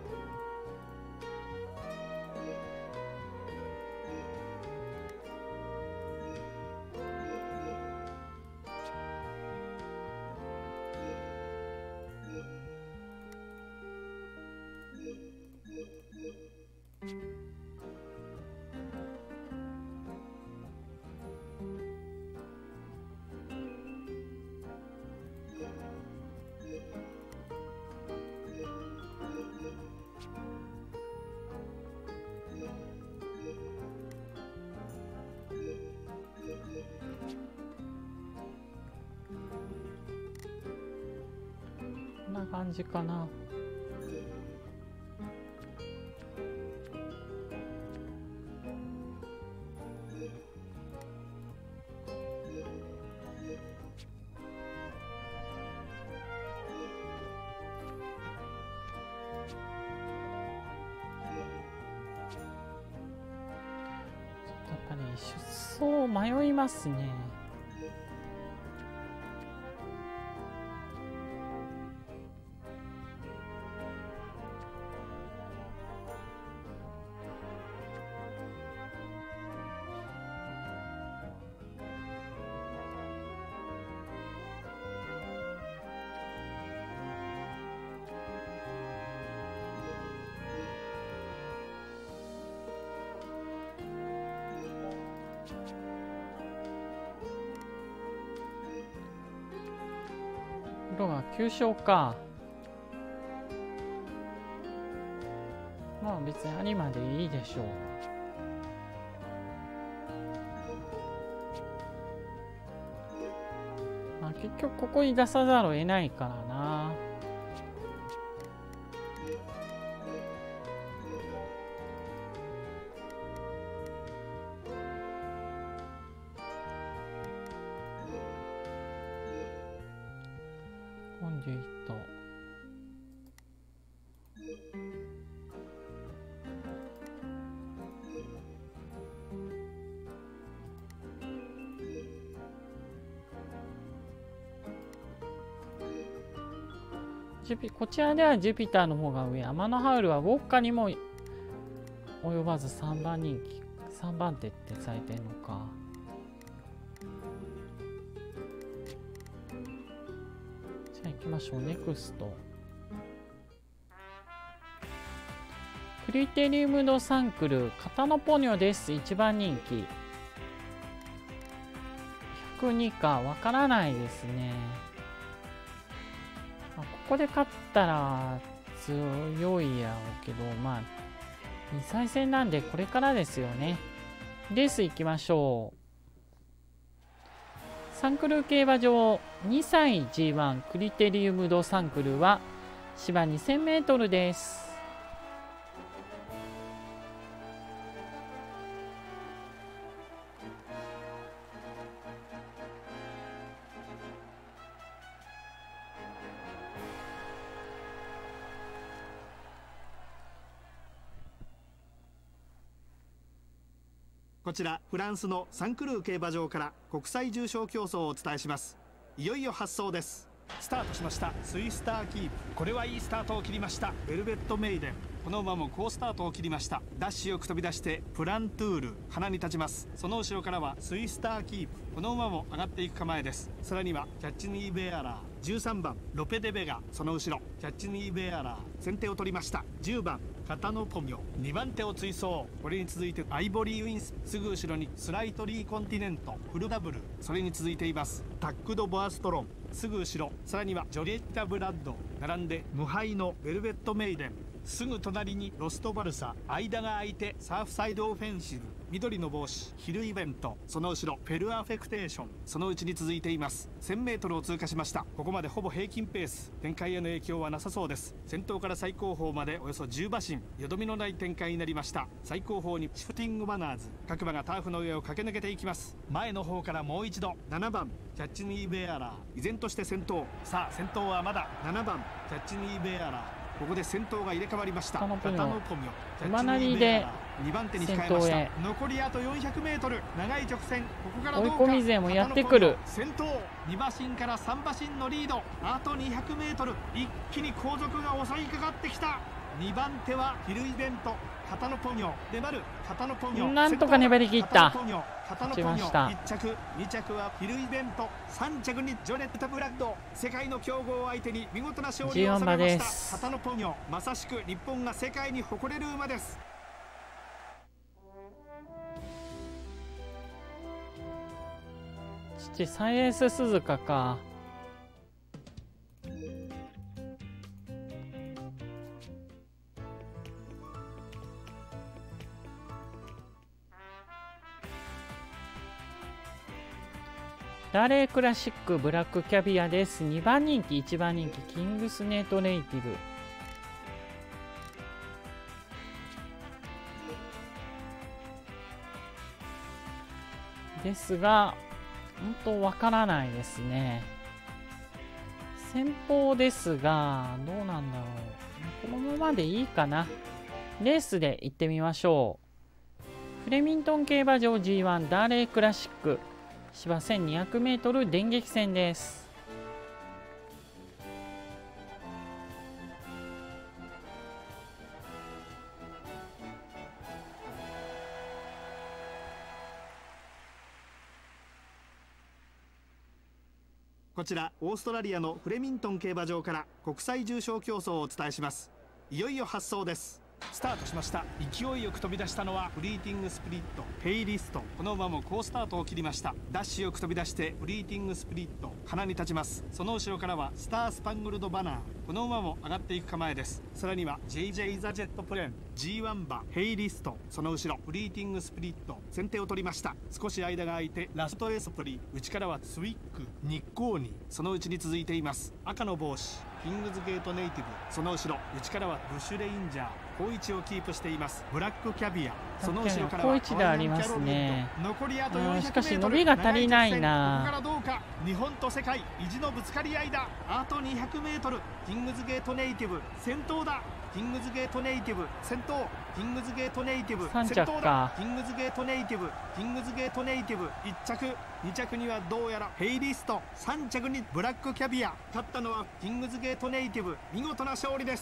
S1: こんな感じかな。やっぱり出走迷いますね。黒が急所か。まあ別に有馬でいいでしょう。まあ結局ここに出さざるを得ないからな。コンデュイット。ジュピこちらではジュピターの方が上。天のハウルはウォッカにも及ばずさんばん人気。さんばん手ってされてんのか。じゃあ行きましょう。ネクスト。クリテリウムドサンクル、カタノポニョです。いちばん人気。ひゃくにか、わからないですね。ここで勝ったら強いやろうけど、まあ、 にさい戦なんでこれからですよね。レース行きましょう。サンクル競馬場にさい ジーワン クリテリウムドサンクルは芝 にせんメートル です。
S2: こちらフランスのサンクルー競馬場から国際重賞競争をお伝えします。いよいよ発走です。スタートしました。スイスターキープ、これはいいスタートを切りました。ベルベットメイデン、この馬も好スタートを切りました。ダッシュよく飛び出してプラントゥール、鼻に立ちます。その後ろからはスイスターキープ、この馬も上がっていく構えです。さらにはキャッチニーベアラー、じゅうさんばんロペデベガ、その後ろキャッチニーベアラー、先手を取りました。じゅうばんカタノポミョ、にばん手を追走。これに続いてアイボリーウィンス、すぐ後ろにスライトリーコンティネント、フルダブル、それに続いていますタックドボアストロン、すぐ後ろさらにはジョリエッタブラッド、並んで無敗のベルベットメイデン、すぐ隣にロストバルサ、間が空いてサーフサイドオフェンシブ、緑の帽子ヒルイベント、その後ろフェルアフェクテーション、そのうちに続いています。 せんメートル を通過しました。ここまでほぼ平均ペース、展開への影響はなさそうです。先頭から最後方までおよそじゅう馬身、よどみのない展開になりました。最後方にシフティングマナーズ、各馬がターフの上を駆け抜けていきます。前の方からもう一度ななばんキャッチニーベアラー、依然として先頭。さあ先頭はまだななばんキャッチニーベアラー、ここで先頭が入れ替わりました。
S1: カタノポミョ、
S2: カタノポミョ、
S1: 馬なりで
S2: にばん手に控えました。残りあと よんひゃくメートル、長い直線、ここからどうか。
S1: 追い込み勢もやってくる。
S2: 先頭に馬身からさん馬身のリード、あと にひゃくメートル、一気に後続が襲いかかってきた。にばん手はヒルイベント、カタノポニョ、粘るカタノポニョ、
S1: なんとか粘り切った。
S2: 勝ちました。いっ着に着はヒルイベント、さん着にジョネッタブラッド、世界の強豪を相手に見事な勝利を収めました。カタノポニョ、まさしく日本が世界に誇れる馬です。
S1: 父サイエンス鈴鹿か。ダーレークラシックブラックキャビアです。にばん人気、いちばん人気キングスネートネイティブ。ですが本当わからないですね。先方ですがどうなんだろう。このままでいいかな。レースで行ってみましょう。フレミントン競馬場 ジーワン ダーレークラシック、芝 せんにひゃくメートル 電撃戦です。
S2: こちらオーストラリアのフレミントン競馬場から国際重賞競争をお伝えします。いよいよ発走です。スタートしました。勢いよく飛び出したのはフリーティングスプリット、ヘイリスト、この馬も好スタートを切りました。ダッシュよく飛び出してフリーティングスプリット、鼻に立ちます。その後ろからはスタースパングルドバナー、この馬も上がっていく構えです。さらには ジェイジェイ ザジェットプレーン、 ジーワン 馬ヘイリスト、その後ろフリーティングスプリット、先手を取りました。少し間が空いてラストエスプリ、内からはスウィック、日光に、そのうちに続いています赤の帽子キングズゲートネイティブ、その後ろ内からはブッシュレインジャー、好位置をキープしていますブラックキャビア、その後ろからは
S1: 好位置でありますね。
S2: 残りあとよんひゃくメートル、
S1: しかし伸びが足りないな。
S2: ここからどうか。日本と世界意地のぶつかり合いだ。あとにひゃくメートル、キングズゲートネイティブ先頭だ。キングズゲートネイティブ先頭、キングズゲートネイティブ先頭だ。キングズゲートネイティブ、キングズゲートネイティブいっ着、に着にはどうやらヘイリスト、さん着にブラックキャビア、勝ったのはキングズゲートネイティブ、見事な勝利です。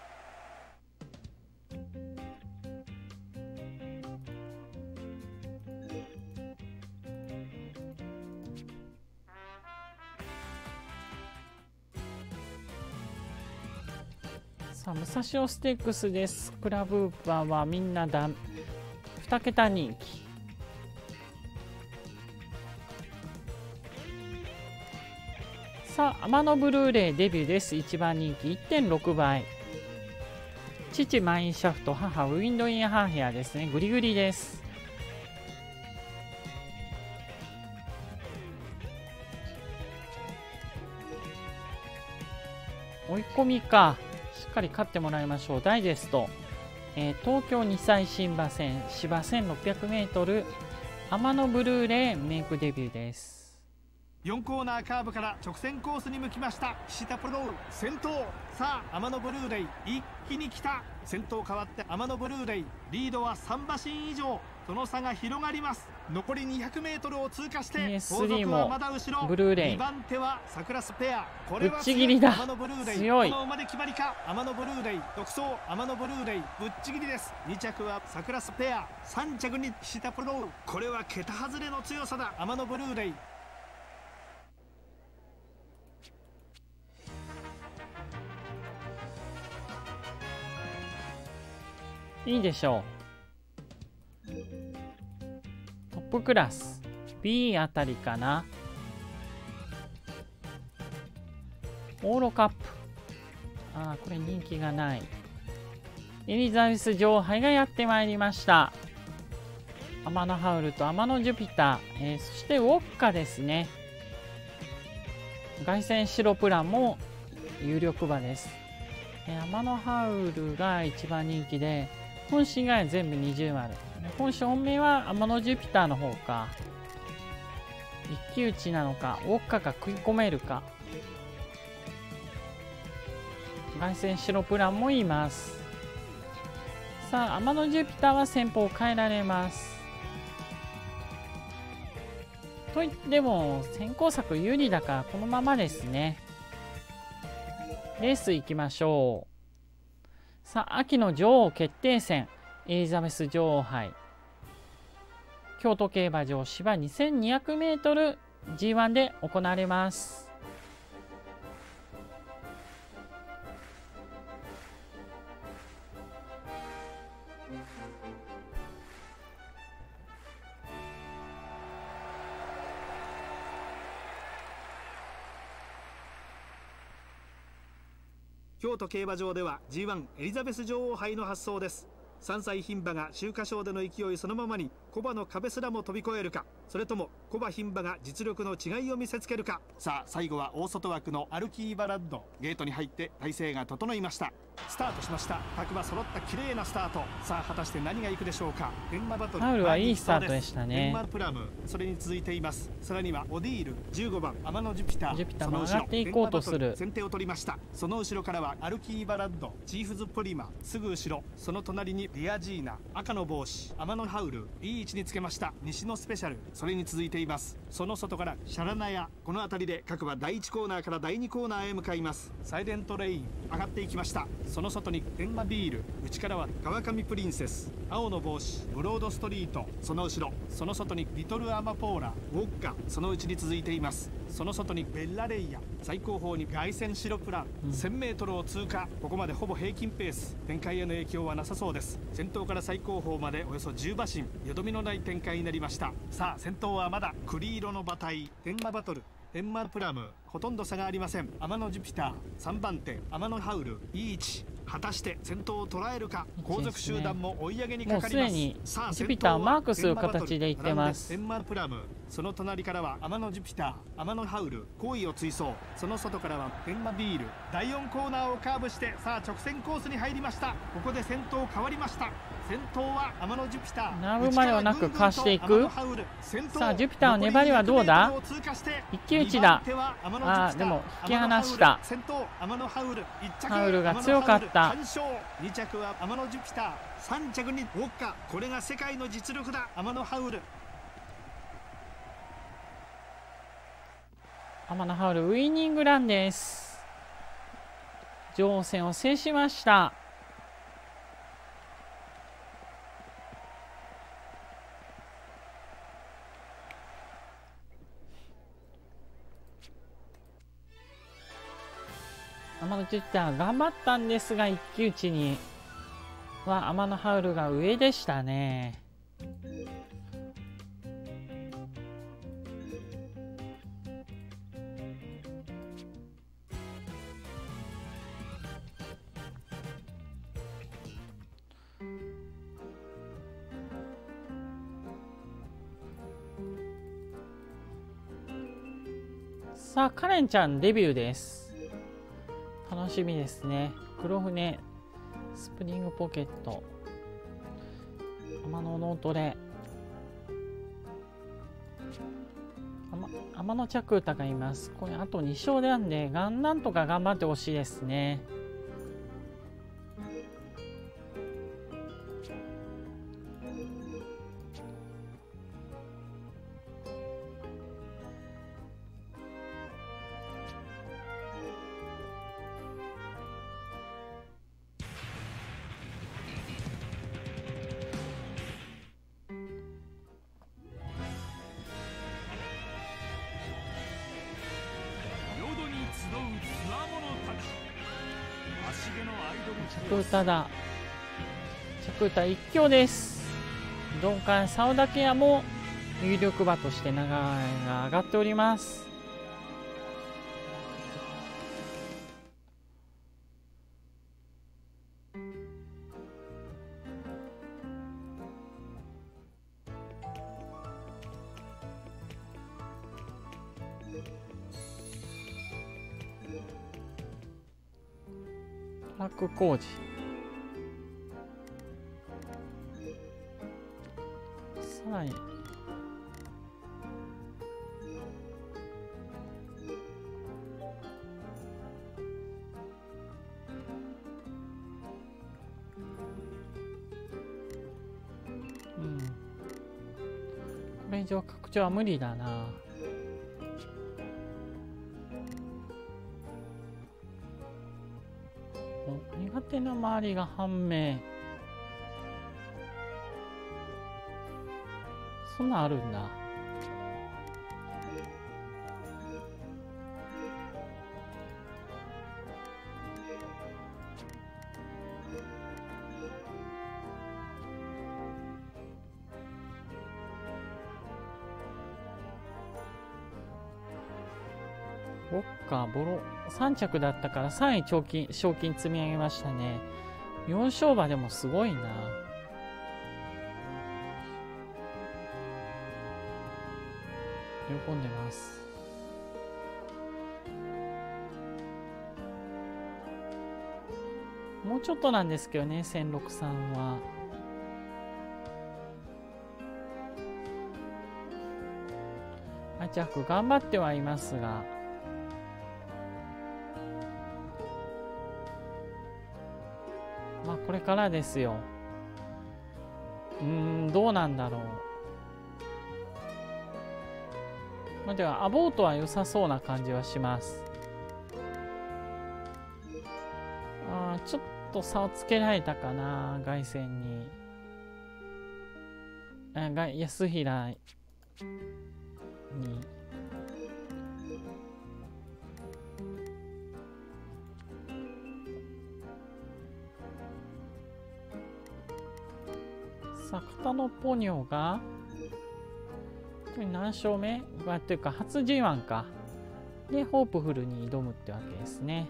S1: さあ武蔵野ステークスです。クラブーパーはみんなだに桁人気。さあ天野ブルーレイデビューです。いちばん人気 いってんろく 倍。 父マインシャフト、母ウィンドインハーヘアですね。グリグリです。追い込みか。しっかり勝ってもらいましょう。ダイジェスト、えー、東京にさい新馬戦芝 せんろっぴゃくメートル 天野ブルーレイメイクデビューです。
S2: よんコーナーカーブから直線コースに向きました。岸田プロール先頭。さあ天野ブルーレイ一気に来た。先頭変わって天野ブルーレイリードはさん馬身以上。その差が広がります。残り にひゃくメートル を通過して後続はまだ後ろ。
S1: ブルーレイ
S2: にばん手はサクラスペア。こ
S1: れはぶっちぎりだ。
S2: 天野ブルーレイ
S1: 強い。
S2: この馬で決まりか。天野ブルーレイ独走。天野ブルーレイぶっちぎりです。に着はサクラスペア。さん着に岸田プロール。これは桁外れの強さだ。天野ブルーレイ
S1: いいでしょう。トップクラス B あたりかな。オーロカップ、ああこれ人気がない。エリザベス女王杯がやってまいりました。天野ハウルと天野ジュピター、えー、そしてウォッカですね。凱旋白プランも有力馬です。えー、天野ハウルが一番人気で、本心が全部にじゅう丸。本心本命は天野ジュピターの方か。一騎打ちなのか、ウォッカが食い込めるか。凱旋白プランもいます。さあ天野ジュピターは戦法を変えられます。といっても先行策有利だからこのままですね。レース行きましょう。さあ秋の女王決定戦エリザベス女王杯京都競馬場芝 にせんにひゃくメートル ジーワン で行われます。
S2: 京都競馬場では ジーワン エリザベス女王杯の発走です。さんさい牝馬が秋華賞での勢いそのままにコバの壁すらも飛び越えるか、それともコバ牝馬が実力の違いを見せつけるか。さあ最後は大外枠のアルキーバラッド。ゲートに入って体勢が整いました。スタートしました。各馬揃った綺麗なスタート。さあ果たして何がいくでしょうか。デンマバトル
S1: ハウルはいいスタートでしたね。
S2: デンマプラム、それに続いています。さらにはオディールじゅうごばん天野ジュピター。
S1: ジュピターも上がっていこうとする。
S2: 先手を取りました。その後ろからはアルキーバラッド、チーフズプリマ、すぐ後ろ。その隣にディアジーナ、赤の帽子天野ハウル、いい位置につけました。西のスペシャル、それに続いています。その外からシャラナヤ。この辺りで各馬だいいちコーナーからだいにコーナーへ向かいます。サイレントレイン上がっていきました。その外にデンマビール、内からは川上プリンセス、青の帽子ブロードストリート。その後ろ、その外にリトルアマポーラ、ウォッカ、そのうちに続いています。その外にベッラレイヤ、最後方に凱旋白プラン、うん、せんメートルを通過。ここまでほぼ平均ペース、展開への影響はなさそうです。先頭から最後方までおよそじゅう馬身、よどみのない展開になりました。さあ先頭はまだ栗色の馬体デンマバトル、デンマプラム、ほとんど差がありません。天野ジュピター、さんばん手天野ハウル、いい位置。果たして先頭を捉えるか。後続集団も追い上げにかかります。
S1: もうすでにジュピターをマークする形でいってます。
S2: デンマプラム、その隣からは天野ジュピター、天野ハウル、後位を追走。その外からはデンマビール。だいよんコーナーをカーブして、さあ直線コースに入りました。ここで先頭変わりました。先頭は天野ジュピター、
S1: 並ぶまではなくかわしていく。さあジュピターの粘りはどうだ。一騎打ちだ。あーでも引き離した。ハウルが強かった。
S2: に着は天野ジュピター、さん着にウォッカ。これが世界の実力だ。天野ハウル、
S1: 天野ハウルウイニングランです。女王戦を制しました。天野ジュピター頑張ったんですが一騎打ちには天野ハウルが上でしたね。 さあカレンちゃんデビューです。楽しみですね。黒船スプリングポケット天野のトレ天野着歌がいます。これあとに勝でなんでがんなんとか頑張ってほしいですね。着歌だ。着歌一強です。鈍感サウダケアも有力馬として名前が上がっております。トラック工事さらにうんこれ以上拡張は無理だな。苦手な周りが判明。そんなんあるんだ。ウォッカボロさん着だったからさんい賞金賞金積み上げましたね。よん勝馬でもすごいな。喜んでます。もうちょっとなんですけどね、千六さんは。はち着頑張ってはいますが、まあこれからですよ。うーん、どうなんだろう。まあ、ではアボートは良さそうな感じはします。あー、ちょっと差をつけられたかな、凱旋に。あが安平に。さあ、片野ポニョが何勝目っていうか初 ジーワン かでホープフルに挑むってわけですね。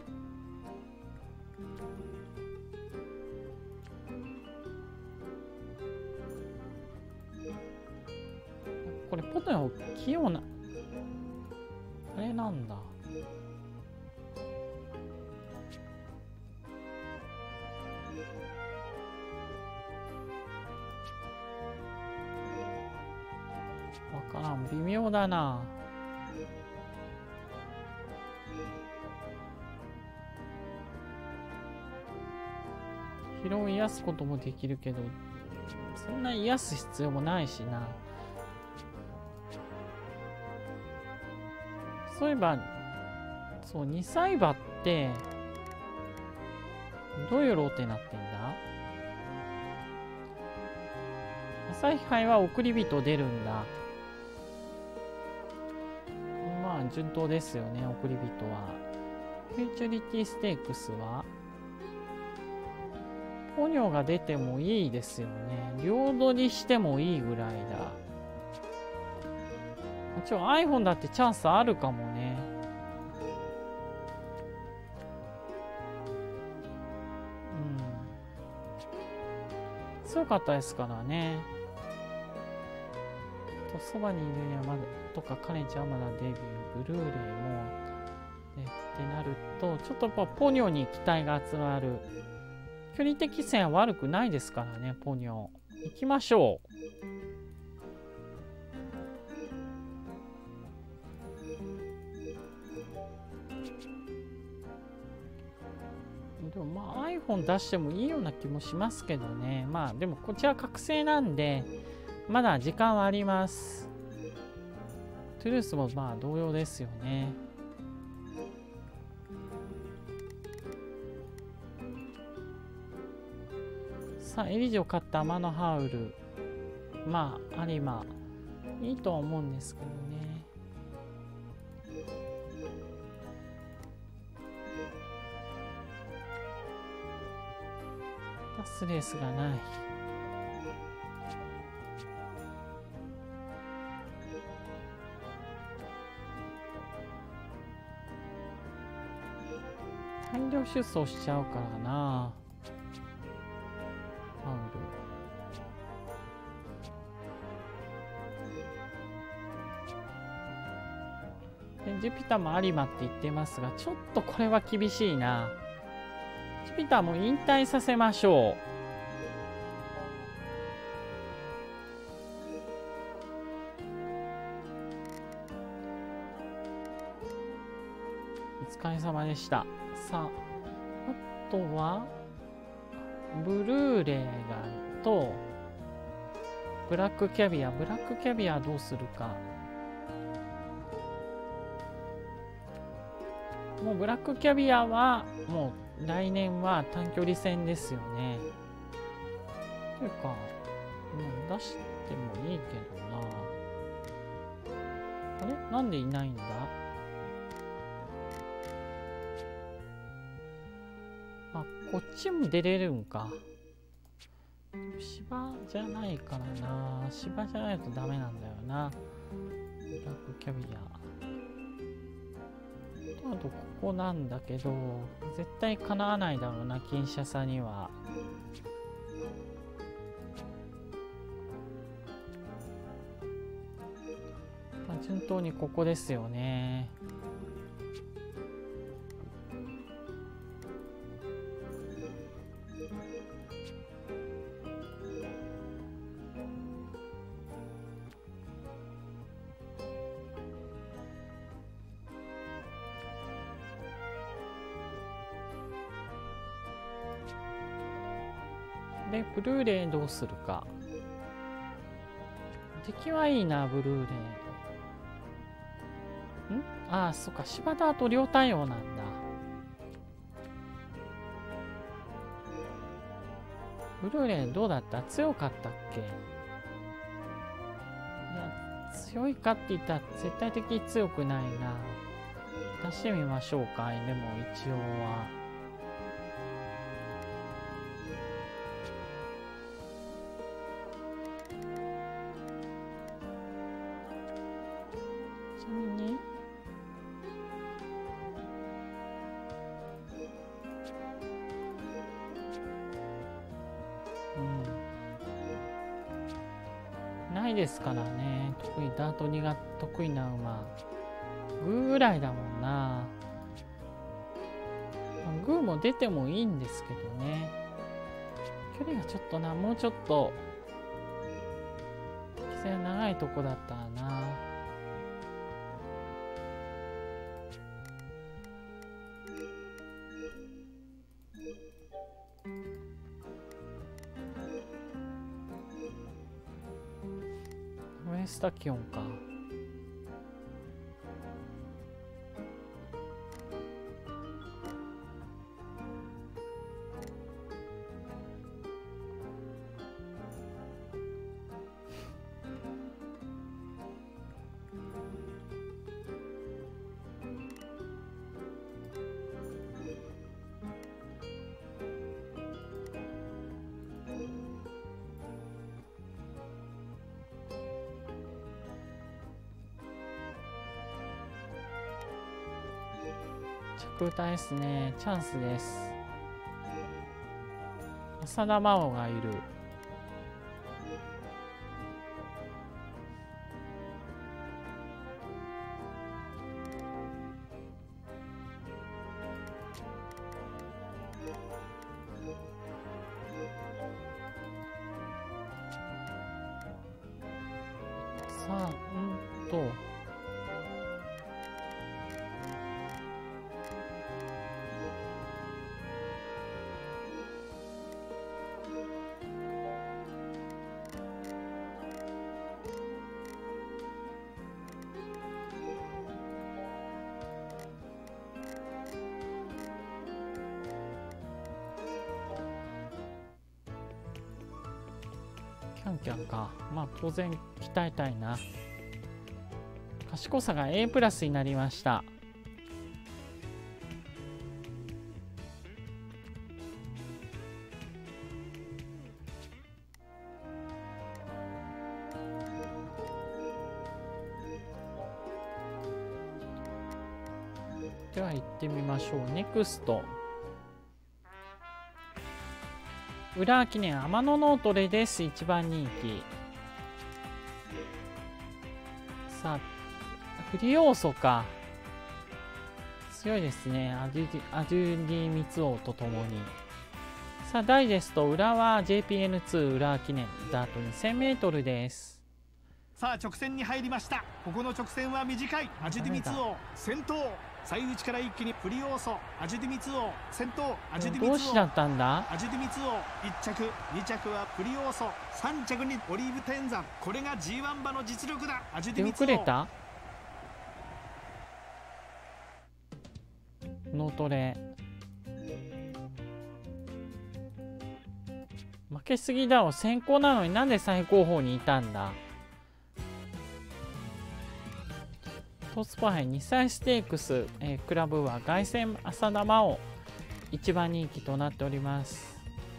S1: これポニョ器用なあれなんだ。わからん、微妙だな。疲労を癒すこともできるけど、そんな癒す必要もないしな。そういえば、そう、にさい馬ってどういうローテになってんだ。朝日杯は送り人出るんだ。まあ順当ですよね、送り人は。フューチュリティステークスはポニョが出てもいいですよね。両取りしてもいいぐらいだ。もちろん iPhone だってチャンスあるかもね。うん、強かったですからね。とそばにいるにはまだとかカレンちゃんはまだデビュー。 ブルーレイもでってなるとちょっとやっぱポニョに期待が集まる。距離的線は悪くないですからね。ポニョ行きましょう。でもまあ iPhone 出してもいいような気もしますけどね。まあでもこちら覚醒なんでまだ時間はあります。トゥルースもまあ同様ですよね。さあエリジを買った天のハウル、まあ有馬いいとは思うんですけどね。スレースがない。大量出走しちゃうからな。ファウルでジュピターも有馬って言ってますが、ちょっとこれは厳しいな。ジュピターも引退させましょう。お疲れ様でした。さあ、あとはブルーレイがとブラックキャビア。ブラックキャビアどうするか。もうブラックキャビアはもう来年は短距離戦ですよね。というか、もう出してもいいけどな。あれなんでいないんだ。あ、こっちも出れるんか。芝じゃないからな。芝じゃないとダメなんだよな。ブラックキャビア。あとここなんだけど、絶対かなわないだろうな、キンシャサには。まあ、順当にここですよね。で、ブルーレイどうするか。出来はいいな、ブルーレイ。んああ、そっか、柴田と両対応なんだ。ブルーレイどうだった？強かったっけ？いや、強いかって言ったら絶対的に強くないな。出してみましょうか、でも一応は。ないですからね。特にダートにが得意な馬グーぐらいだもんな。グーも出てもいいんですけどね。距離がちょっとな、もうちょっと規制長いとこだったらな。ウエスタキオンか。着歌ですね。チャンスです。浅田真央がいる。 あうんとキャンキャンか。まあ当然鍛えたいな。賢さが A プラスになりました。では行ってみましょう。ネクスト浦和記念天野ノートレです。いちばん人気。さあフリ要素か。強いですね。アジュディ、アジュディミツオとともに。さあダイジェスト浦和 ジェーピーエヌツー 浦和記念ダート にせんメートル です。
S2: さあ直線に入りました。ここの直線は短い。アジュディミツオ先頭、最内から一気にフリオーソ、アジュディミツオ先頭、アジュディミツオ
S1: どうしだったんだ。
S2: アジュディミツオいっ着、に着はフリオーソ、さん着にオリーブ天山。これが ジーワン 馬の実力だ。アジュディミツオ
S1: 出遅れた。ノートレ負けすぎだろ。先行なのになんで最後方にいたんだ。トースパ杯にさいステークス、えー、クラブは凱旋浅田真央いちばん人気となっております。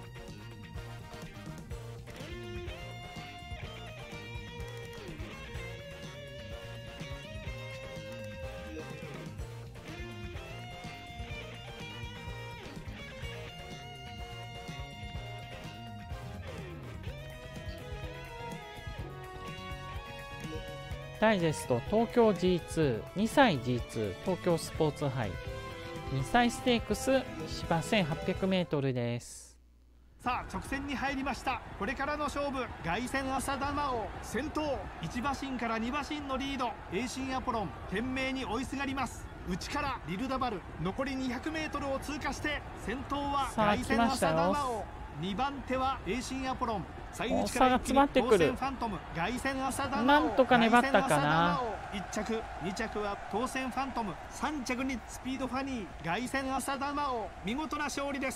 S1: ダイジェスト東京 ジーツー、にさい ジーツー 東京スポーツ杯にさいステークス芝 せんはっぴゃくメートル です。
S2: さあ直線に入りました。これからの勝負、凱旋浅田真央先頭、いち馬身からに馬身のリード。栄新アポロン懸命に追いすがります。内からリルダバル残り にひゃくメートル を通過して先頭は凱旋浅田真央、にばん手は栄新アポロン、最内から一気に当選ファントム、凱旋浅田真央、
S1: なんとか粘ったかな。
S2: いっ着、に着は当選ファントム、さん着にスピードファニー、凱旋浅田真央、見事な勝利です。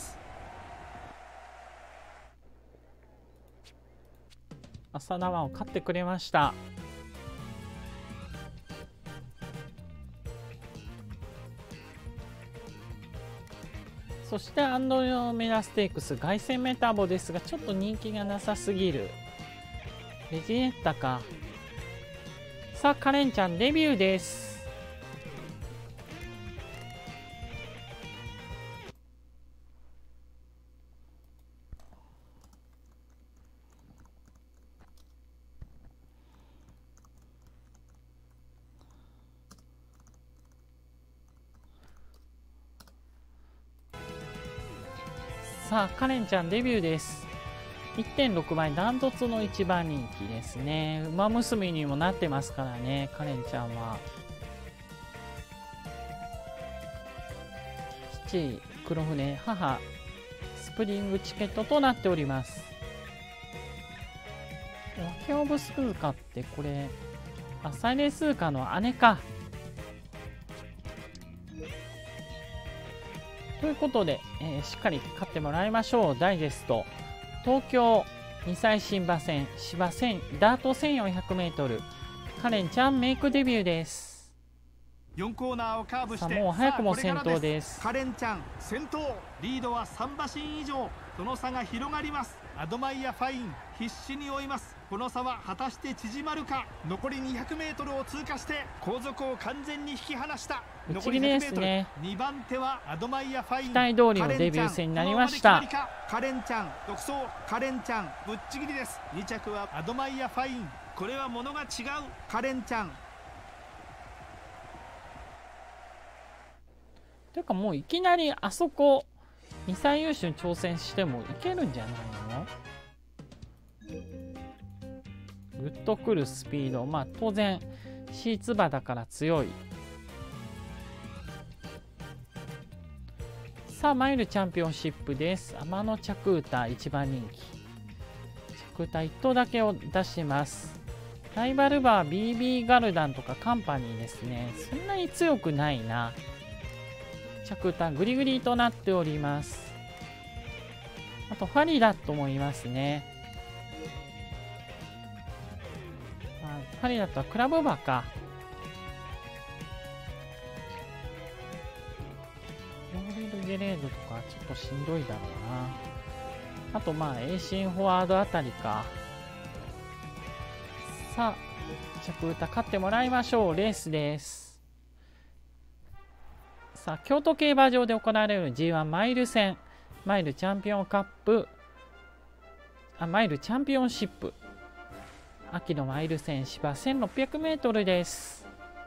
S1: 浅田真央勝ってくれました。そしてアンドロメダステークス凱旋メタボですが、ちょっと人気がなさすぎる。レジネッタか。さあカレンちゃんデビューです。さあカレンちゃんデビューです。 いってんろく 倍ダントツのいちばん人気ですね。馬娘にもなってますからね、カレンちゃんは。父黒船、母スプリングチケットとなっております。オケオブスクーカってこれ、あ、サイレンスーカの姉か。ということで、えー、しっかり勝ってもらいましょう。ダイジェスト東京にさい新馬戦芝せんダート せんよんひゃくメートル、 カレンちゃんメイクデビューです。
S2: よんコーナーをカーブして、
S1: もう早くも先頭です。
S2: カレンちゃん先頭、リードはさん馬身以上、その差が広がります。アドマイヤファイン必死に追います。この差は果たして縮まるか。残り にひゃくメートル を通過して後続を完全に引き離した。残り ひゃくメートル、ね、にばん手はアドマイヤファイン、
S1: 期待通りのデビュー戦になりました。
S2: カレンちゃん独走、カレンちゃんぶっちぎりです。に着はアドマイヤファイン、これはものが違う。カレンちゃん
S1: というか、もういきなりあそこにさい優秀に挑戦してもいけるんじゃないの。 グッとくるスピード、まあ当然シーツ馬だから強い。さあマイルチャンピオンシップです。天野チャクータいちばん人気。チャクータいっ頭だけを出します。ライバル馬は ビービー ガルダンとかカンパニーですね。そんなに強くないな。チャクータグリグリとなっております。あとファリダットもいますね。あ、ファリダットはクラブ馬か。ローレルゲレードとかちょっとしんどいだろうな。あとまあエーシンフォワードあたりか。さあチャクータ勝ってもらいましょう。レースです。さあ京都競馬場で行われる ジーワン マイル戦、マイルチャンピオンカップ、あマイルチャンピオンシップ、秋のマイル戦芝 せんろっぴゃくメートルです。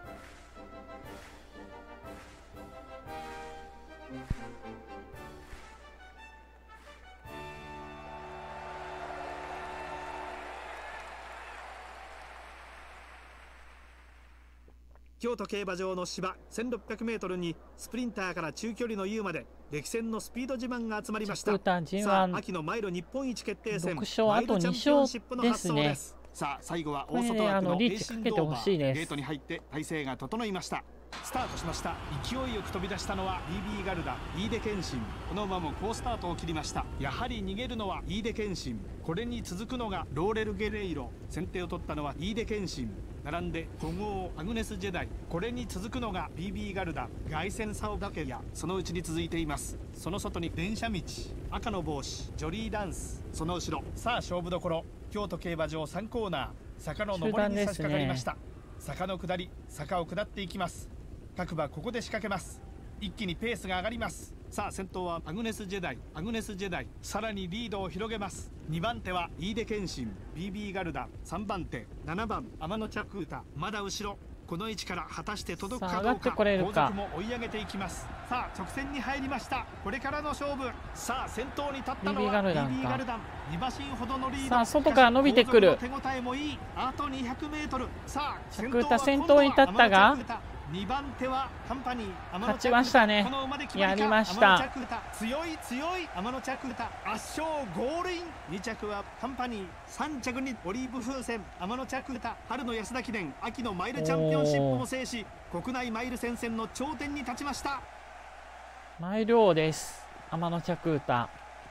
S2: 京都競馬場の芝 せんろっぴゃくメートルにスプリンターから中距離の U まで激戦のスピード自慢が集まりました。
S1: チャクータ ジーワン
S2: さあ秋のマイル日本一決定戦
S1: ろく勝、あとに勝ですね。
S2: さあ最後は大
S1: これ
S2: 外枠の
S1: であのリ
S2: レーシン
S1: ーチかけて
S2: グオーバー、
S1: ほしいです。
S2: ゲートに入って体勢が整いました。スタートしました。勢いよく飛び出したのは ビービー ガルダ、飯出謙信。この馬も好スタートを切りました。やはり逃げるのは飯出謙信。これに続くのがローレル・ゲレイロ。先手を取ったのは飯出謙信。並んでご号アグネス・ジェダイ。これに続くのが ビービー ガルダ、凱旋サオダケヤ。そのうちに続いています。その外に電車道、赤の帽子、ジョリーダンス。その後ろ、さあ勝負どころ。京都競馬場さんコーナー、坂の上りに差し掛かりました。坂の下り、坂を下っていきます。各馬ここで仕掛けます。一気にペースが上がります。さあ先頭はアグネス・ジェダイ、アグネス・ジェダイ。さらにリードを広げます。にばん手は飯出謙信、 ビービー ガルダ。さんばん手ななばん天野チャクータ。まだ後ろ、この位置から果たして届くかどうか。
S1: さあ上がってこれるか。
S2: 後続も追い上げていきます。さあ直線に入りました。これからの勝負。さあ先頭に立ったのは ビービー ガルダン。にばしんほどのリード。
S1: さあ外から伸びてくる。
S2: 手応えもいい。あとにひゃくメートル。さあ
S1: チャクータ先頭に立ったが
S2: にばん手はカンパニー。
S1: 勝ちましたね。やりました。
S2: 強い強い天野チャクータ圧勝ゴールイン。に着はカンパニー、さん着にオリーブ風船。天野チャクータ春の安田記念、秋のマイルチャンピオンシップも制し、国内マイル戦線の頂点に立ちました。
S1: マイル王です、天野チャクータ。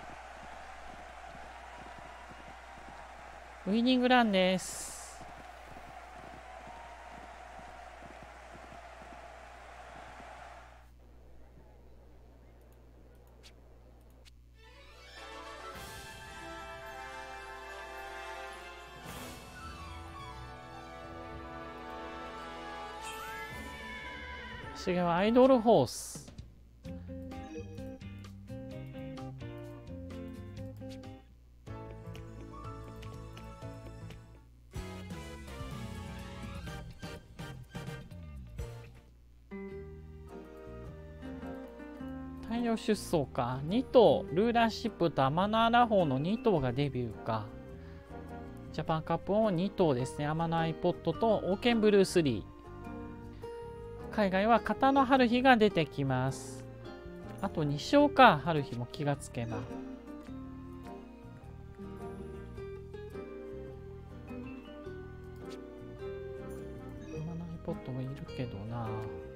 S1: ウイニングランです。次はアイドルホース。大量出走か。に頭ルーラーシップとアマノアラホーのに頭がデビューか。ジャパンカップもに頭ですね。アマノアイポッドとオーケンブルースリー。海外は片野春日が出てきます。あとに勝か。春日も気がつけば。アマノアイポッドもいるけどな。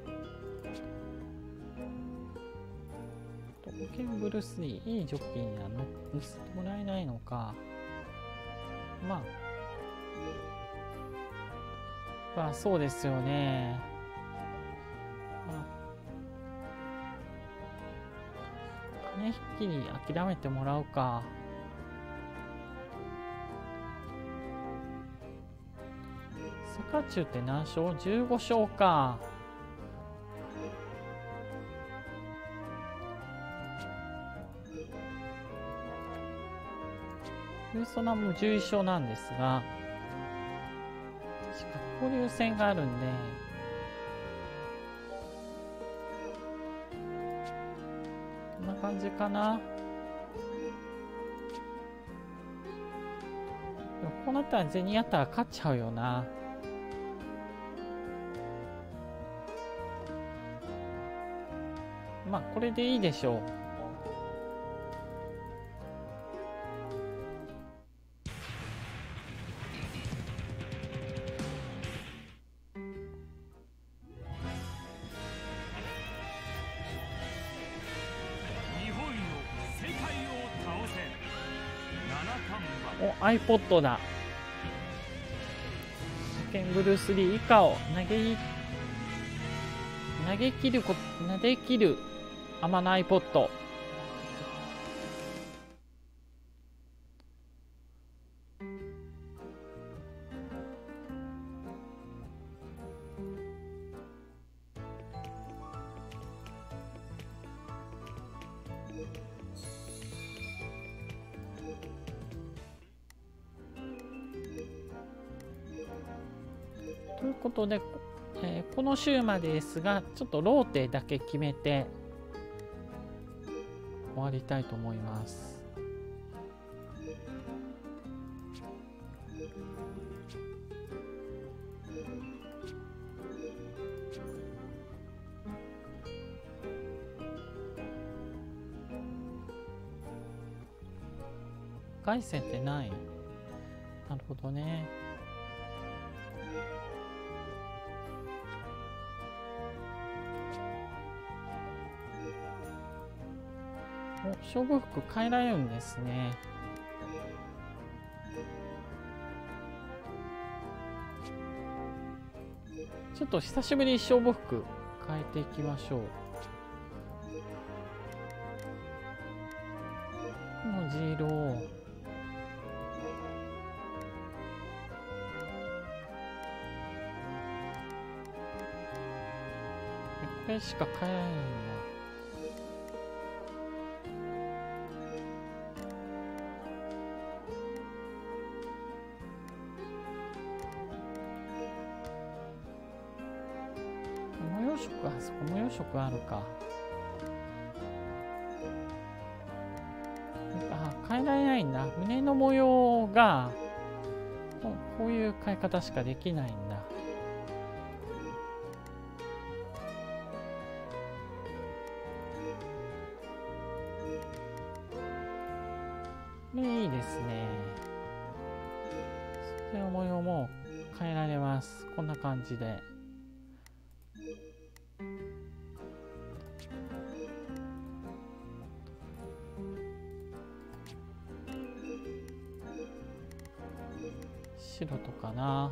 S1: オーケンブルースリーいいジョッキーには乗せてもらえないのか。まあまあそうですよね。金ひっきり諦めてもらうか。セカチュウって何勝 ?じゅうご 勝か。ユーソナもじゅういっ勝なんですが、確か交流戦があるんで、こんな感じかな。 でもこうなったらゼニアッター勝っちゃうよな。まあこれでいいでしょう。お、iPod だ。ケンブルースリー以下を投げ投げ切るこ投げ切るアマの iPod。ということで、えー、この週までですが、ちょっとローテだけ決めて終わりたいと思います。凱旋ってない？なるほどね。お、勝負服変えられるんですね。ちょっと久しぶりに勝負服変えていきましょう。この地色をこれしか変えられないんだ。模様色、あそこ模様色あるか。あ、変えられないんだ。胸の模様がこう、こういう変え方しかできないんだ。これいいですね。それの模様も変えられます。こんな感じで。白とかな。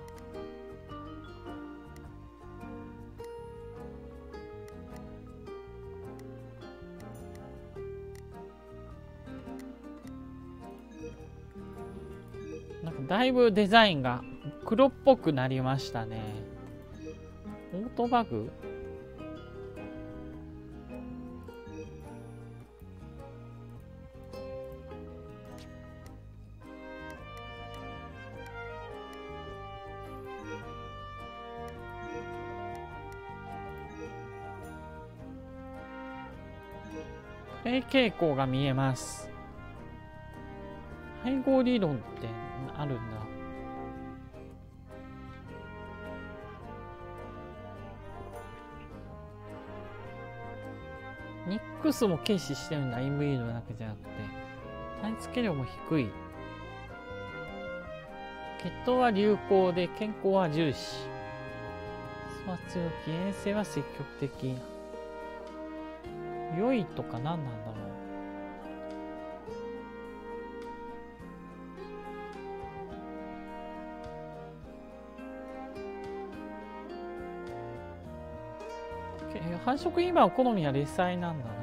S1: なんかだいぶデザインが黒っぽくなりましたね。オートバグ？プレイ傾向が見えます。配合理論ってあるんだ。ニックスも軽視してるんだ。インブリードだけじゃなくて。タイ付け量も低い。血統は流行で健康は重視。スは強気、遠征は積極的。良いとか何なんだろう。繁殖今は好みは劣彩なんだな。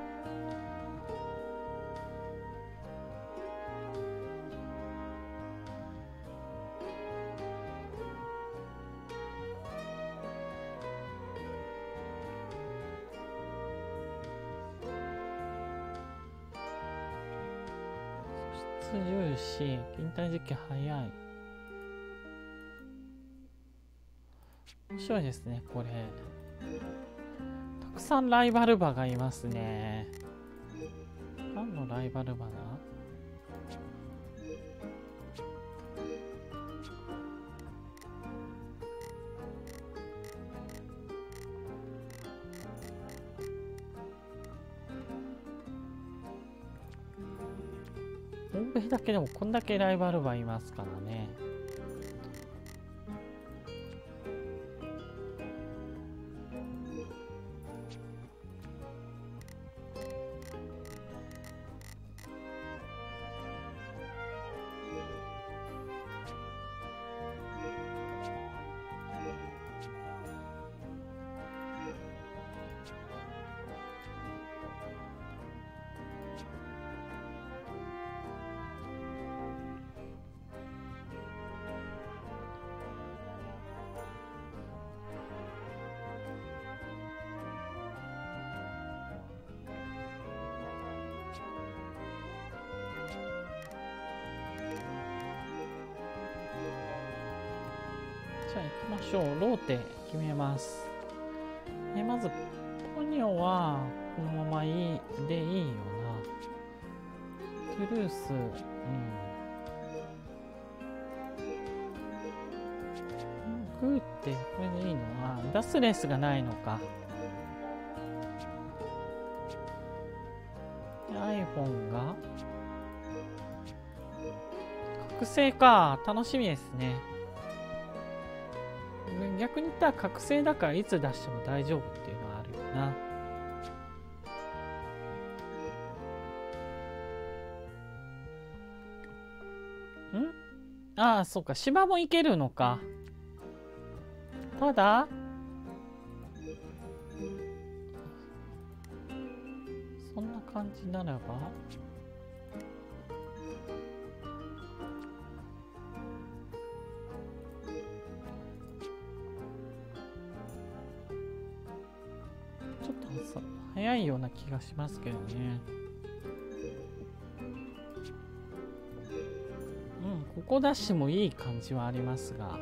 S1: 重視、引退時期早い。面白いですね、これ。たくさんライバル馬がいますね。何のライバル馬だ？ 欧米だけでもこんだけライバル馬いますからね。じゃあ行きましょう。ローテ決めます。えまずポニョはこのままいいでいいよな。トゥルース、うん、グーってこれでいいのはダスレスがないのか。iPhone が覚醒か。楽しみですね。逆に言ったら覚醒だからいつ出しても大丈夫っていうのはあるよな。んああ、そうか。芝もいけるのか。ただそんな感じならばちょっと早いような気がしますけどね。うん、ここダッシュもいい感じはありますが。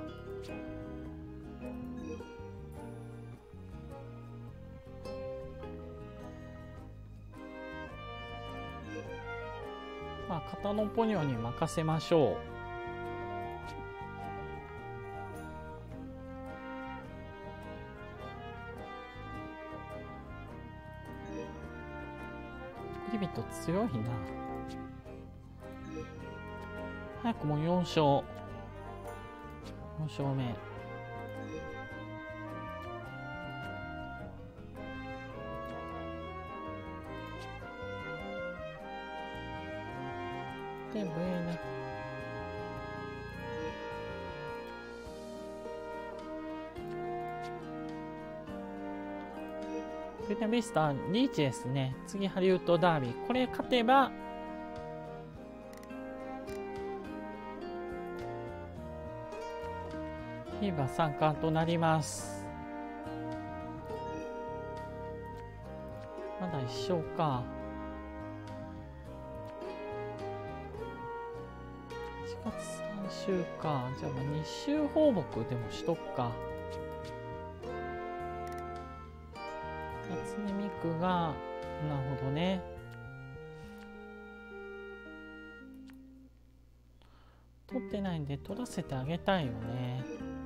S1: まあ、片野ポニョに任せましょう。クリビット強いな。早くもよん勝。よん勝目。で、ブエナ。ブエナビスタリーチですね。次ハリウッドダービー。これ勝てばフィーバー参加となります。まだいっ勝か。いちがつさん週か。じゃあまあに週放牧でもしとくか。初音ミクが、なるほどね。取ってないんで取らせてあげたいよね。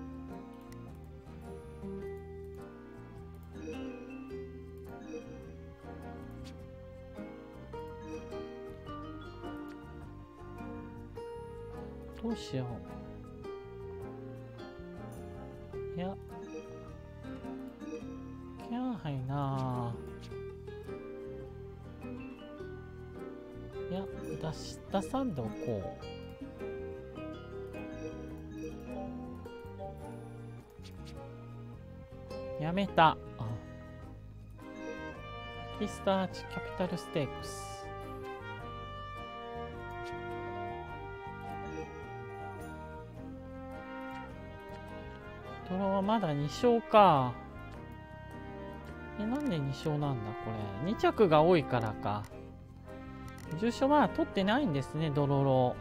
S1: どうしよう。いや、キャンハイなぁ。いや、出し出さんでおこう。やめた。キスターチキャピタルステークス。トロはまだに勝か。え、なんでに勝なんだこれ。に着が多いからか。重賞まだ取ってないんですね、ドロロ。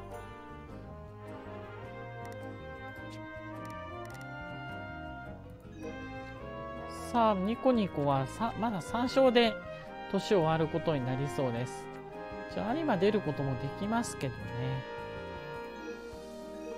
S1: さあ、ニコニコはさまださん勝で年を終わることになりそうです。じゃあ、有馬出ることもできますけどね。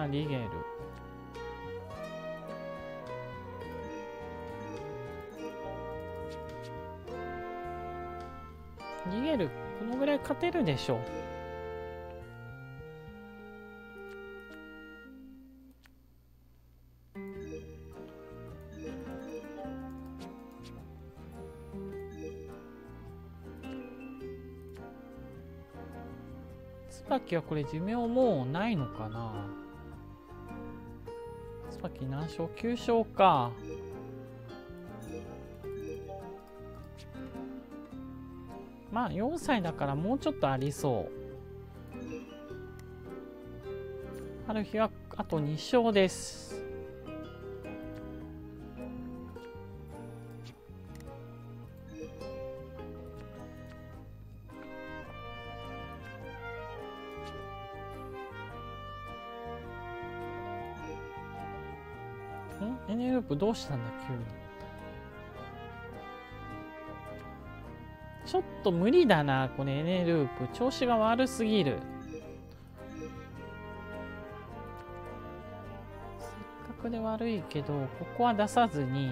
S1: リゲル。リゲルこのぐらい勝てるでしょう。椿はこれ寿命もうないのかな。椿何勝 ?きゅう 勝か。まあよんさいだからもうちょっとありそう。春日はあとに勝です。んエネループどうしたんだ急に。ちょっと無理だなこれエネループ。調子が悪すぎる。せっかくで悪いけどここは出さずに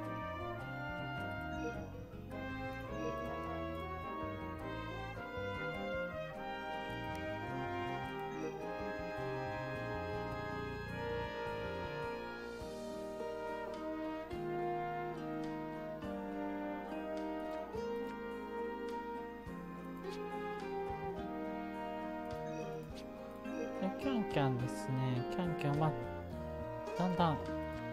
S1: キャンキャンですね。キャンキャンはだんだん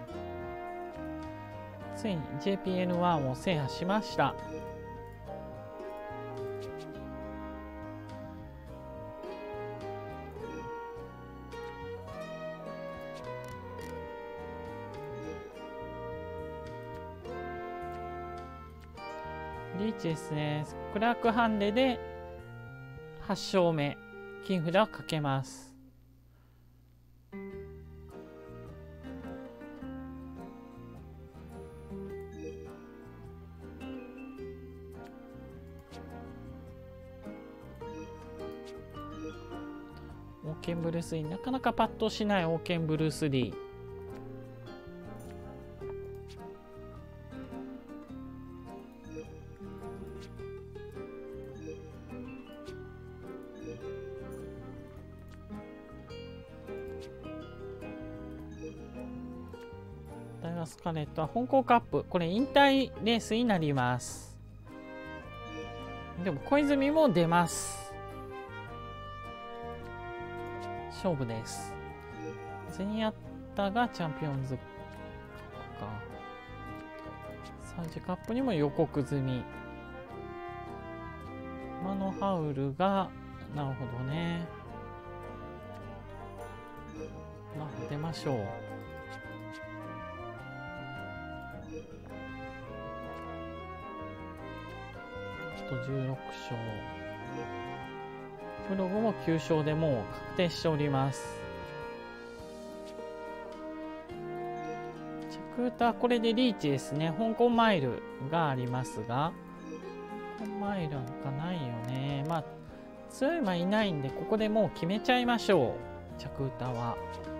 S1: ついに ジェーピーエヌワン を制覇しました。リーチですね。クラークハンデではち勝目。金札をかけます。オーケンブルースリー、なかなかパッとしないオーケンブルースリー。ダイワスカレットは香港カップ、これ引退レースになります。でも小泉も出ます。勝負です。ゼニアッタがチャンピオンズか。サージカップにも予告済み。マノハウルが、なるほどね。まあ、出ましょう。あとじゅうろく勝。プロゴもきゅう勝でもう確定しております。チャクーターこれでリーチですね。香港マイルがありますが、香港マイルなんかないよね。まあ強い馬いないんでここでもう決めちゃいましょう。チャクーターは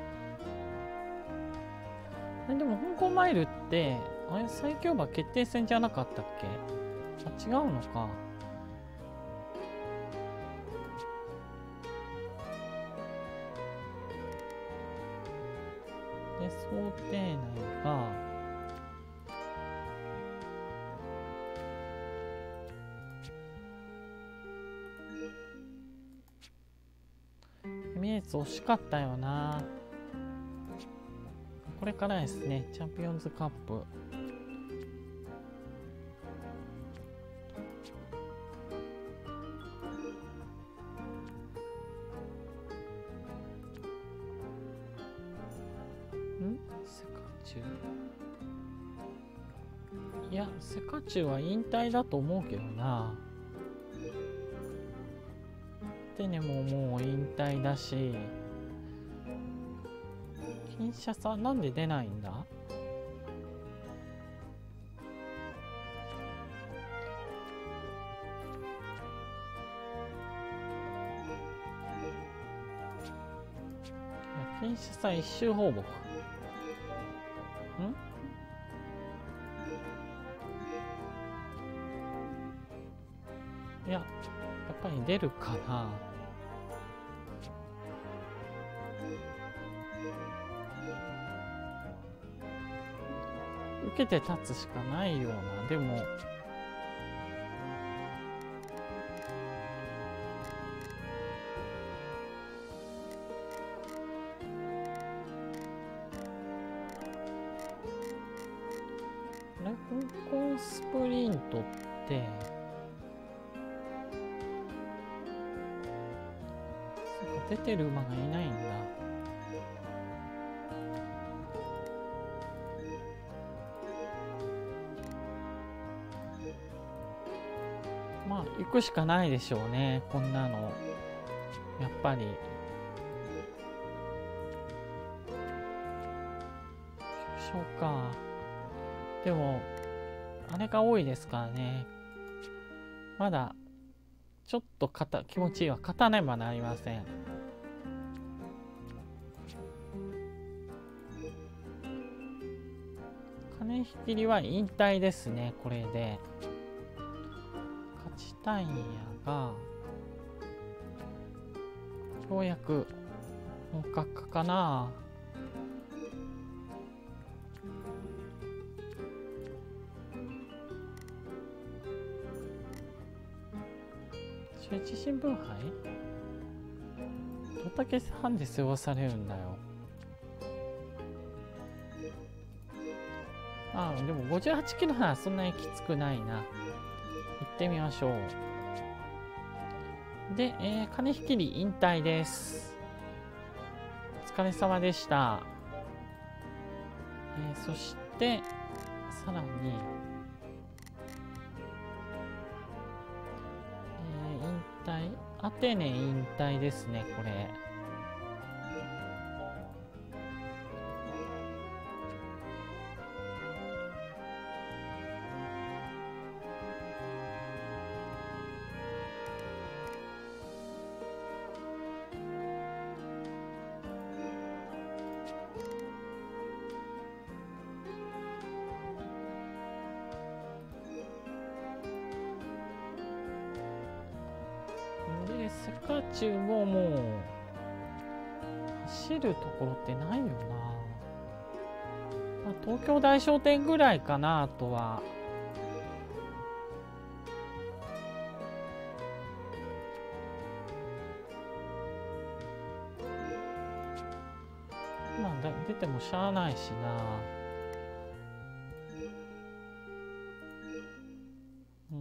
S1: でも香港マイルってあれ最強馬決定戦じゃなかったっけ。あ、違うのか。で想定内がエミレーツ惜しかったよな。これからですね、チャンピオンズカップ。いや、セカチュウは引退だと思うけどな。テネももう引退だし、金シャサなんで出ないんだ。いや、 新種祭一周放牧。んいや、やっぱり出るかな。受けて立つしかないような。でもあれ、香港スプリントってそうか、出てる馬がいないんだ。まあ行くしかないでしょうね、こんなの。やっぱりそうか。でもあれが多いですからね。まだちょっと勝気持ちいいは勝たねばなりません。金引きりは引退ですね。これで勝ちたいんやが、ようやく本格化かな。中日新聞杯どんだけ半で背負わされるんだよ。ああ、でもごじゅうはちキロならそんなにきつくないな。行ってみましょう。で、えー、金引きり引退です。お疲れ様でした。えー、そしてさらに、えー、引退アテネ引退ですね。これセカチュウももう走るところってないよな。まあ、東京大商店ぐらいかな。あとはまあ出てもしゃあないしな。うん、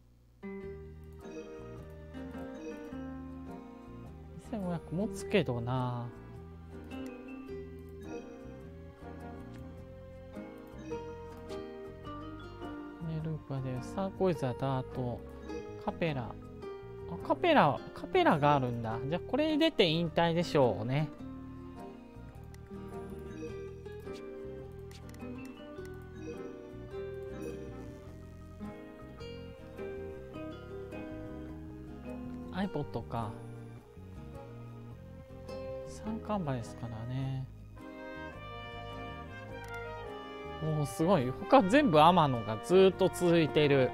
S1: にせんごひゃく持つけどな。ネルーパでサーコイザー、ダート、カペラ。あ、カペラ、カペラがあるんだ。じゃあこれ出て引退でしょうね。iPod か。三冠馬ですからね。おお、すごい。他全部天野がずーっと続いてる。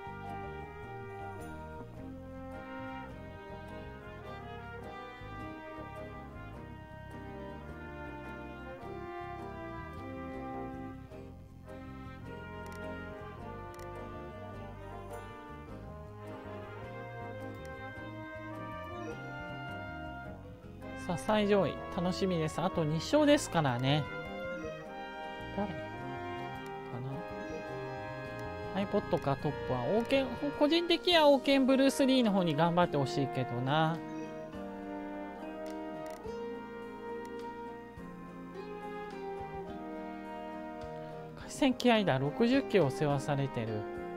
S1: さあ、最上位楽しみです。あとに勝ですからね。誰かな。 iPod かトップは王権、個人的には王権ブルース・リーの方に頑張ってほしいけどな。回線気合だ。ろくじゅっキロ世話されてる。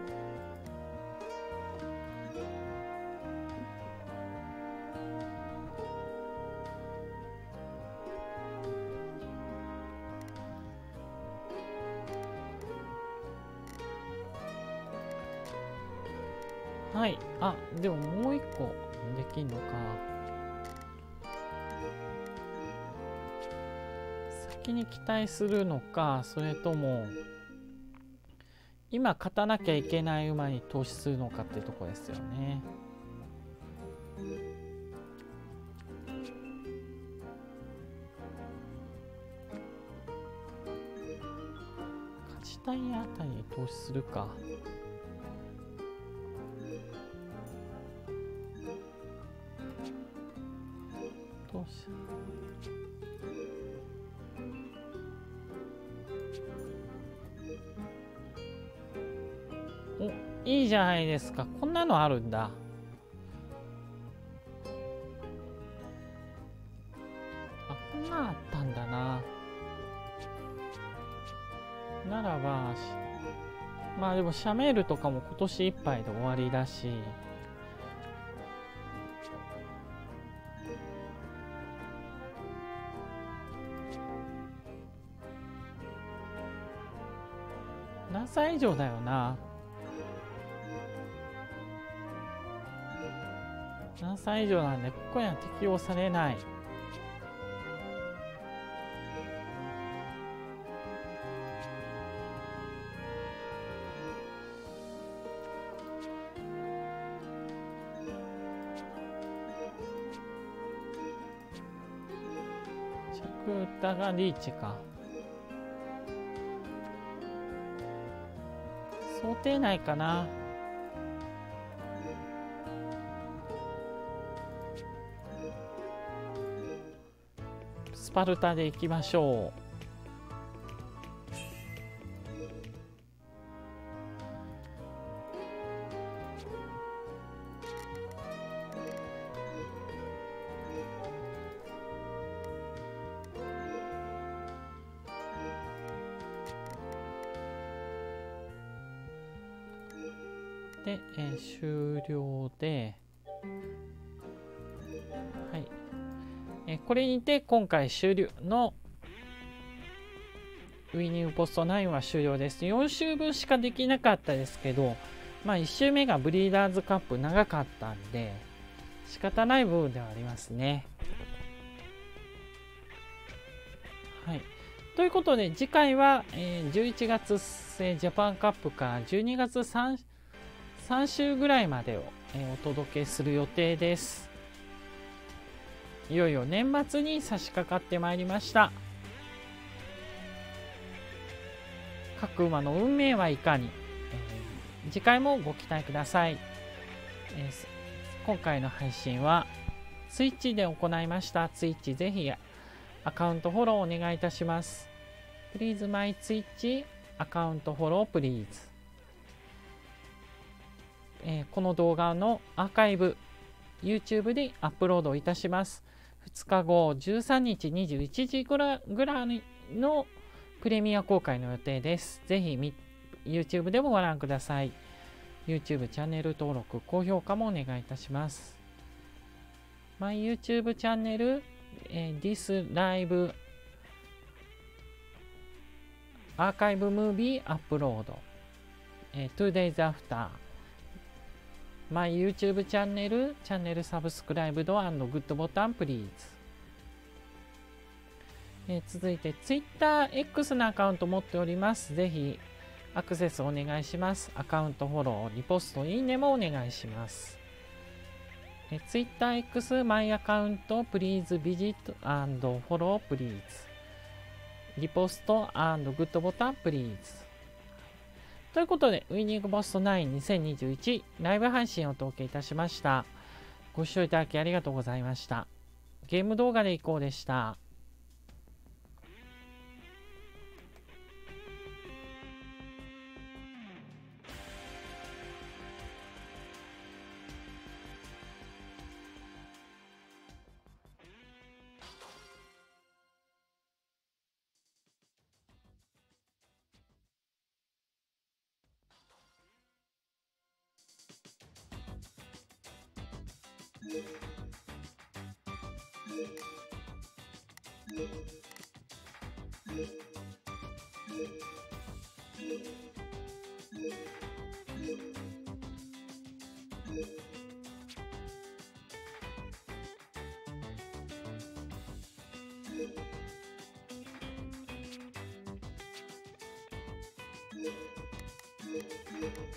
S1: はい。あ、でももう一個できんのか。 的に期待するのか、それとも今勝たなきゃいけない馬に投資するのかっていうところですよね。勝ちたいあたりに投資するか。投資お、いいじゃないですか。こんなのあるんだ。あ、こんなんあったんだな。ならば、まあでもシャメールとかも今年いっぱいで終わりだし、何歳以上だよな。何歳以上なんでここには適用されない。チャクタがリーチか。想定内かな。スパルタでいきましょう。で、えー、終了で、はい、えー、これにて今回終了のウィニングポストナインは終了です。よん週分しかできなかったですけど、まあいち週目がブリーダーズカップ長かったんで仕方ない部分ではありますね。はい、ということで次回は、えー、じゅういちがつ末ジャパンカップからじゅうにがつさんさん週ぐらいまでを、えー、お届けする予定です。いよいよ年末に差し掛かってまいりました。各馬の運命はいかに、えー、次回もご期待ください。えー、今回の配信はツイッチで行いました。ツイッチぜひアカウントフォローお願いいたします。Please my Twitch アカウントフォロー Please。えー、この動画のアーカイブ YouTube でアップロードいたします。ふつかごじゅうさんにちにじゅういちじぐらいのプレミア公開の予定です。ぜひ YouTube でもご覧ください。YouTube チャンネル登録、高評価もお願いいたします。My YouTube チャンネル、えー、This Live アーカイブムービーアップロード、えー、ツーデイズ After My YouTube チャンネル、チャンネルサブスクライブド&グッドボタンプリーズ。えー、続いて TwitterX のアカウント持っております。ぜひアクセスお願いします。アカウントフォロー、リポスト、いいねもお願いします。えー、TwitterX マイアカウント Please visit and follow please。リポスト&グッドボタンプリーズ。ということで、ウィニングポストナインにせんにじゅういちライブ配信をお届けいたしました。ご視聴いただきありがとうございました。ゲーム動画でいこうでした。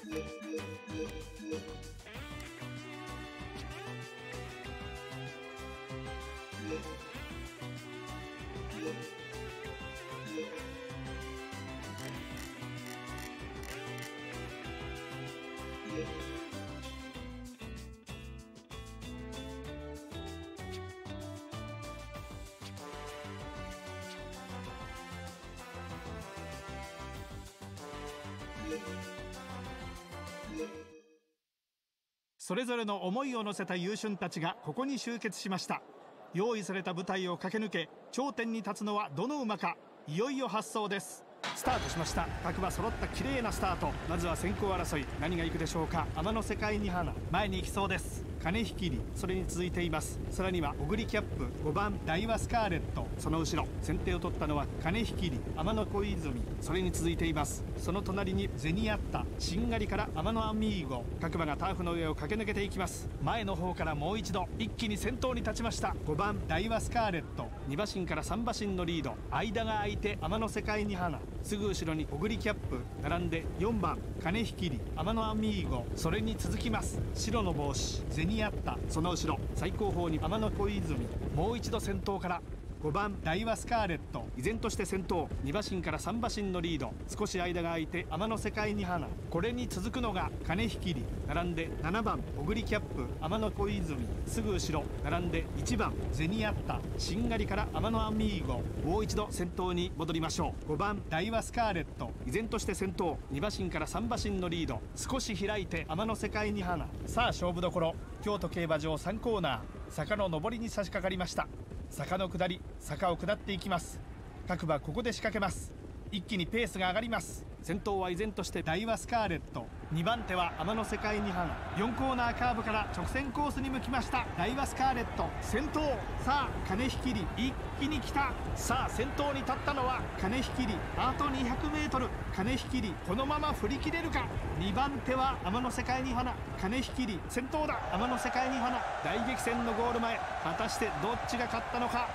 S2: それぞれの思いを乗せた優俊たちがここに集結しました。用意された舞台を駆け抜け頂点に立つのはどの馬か。いよいよ発走です。スタートしました。各馬揃った綺麗なスタート。まずは先行争い、何がいくでしょうか。天の世界に花、前に行きそうです。金引きり、それに続いています。さらにはオグリキャップ、ごばん大和スカーレット、その後ろ。先手を取ったのは金引きり、天の小泉、それに続いています。その隣に銭あった、しんがりから天のアミーゴ。各馬がターフの上を駆け抜けていきます。前の方からもう一度一気に先頭に立ちました。ごばん大和スカーレット、に馬身からさん馬身のリード。間が空いて天の世界に花、すぐ後ろにオグリキャップ、並んでよんばん金引きり、天のアミーゴ、それに続きます。白の帽子銭あった、その後ろ最後方に天の小泉。もう一度先頭からごばん大和スカーレット、依然として先頭。に馬身からさん馬身のリード。少し間が空いて天の世界に花、これに続くのが金引きり、並んでななばんオグリキャップ、天の小泉。すぐ後ろ並んでいちばん銭あった、しんがりから天のアミーゴ。もう一度先頭に戻りましょう。ごばん大和スカーレット、依然として先頭。に馬身からさん馬身のリード。少し開いて天の世界に花。さあ勝負どころ、京都競馬場さんコーナー、坂の上りに差し掛かりました。坂の下り、坂を下っていきます。各馬ここで仕掛けます。一気にペースが上がります。先頭は依然として大和スカーレット、にばん手は天の世界に花。よんコーナーカーブから直線コースに向きました。大和スカーレット先頭。さあ金引きり、一気に来た。さあ先頭に立ったのは金引きり。あと にひゃくメートル、金引きりこのまま振り切れるか。にばん手は天の世界に花、金引きり先頭だ。天の世界に花、大激戦のゴール前、果たしてどっちが勝ったのか。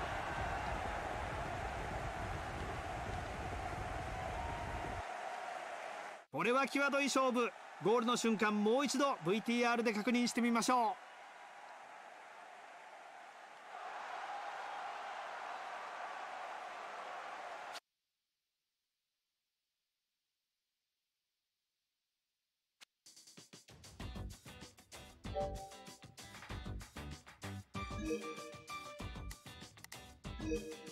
S2: これは際どい勝負。ゴールの瞬間もう一度 ブイティーアール で確認してみましょう。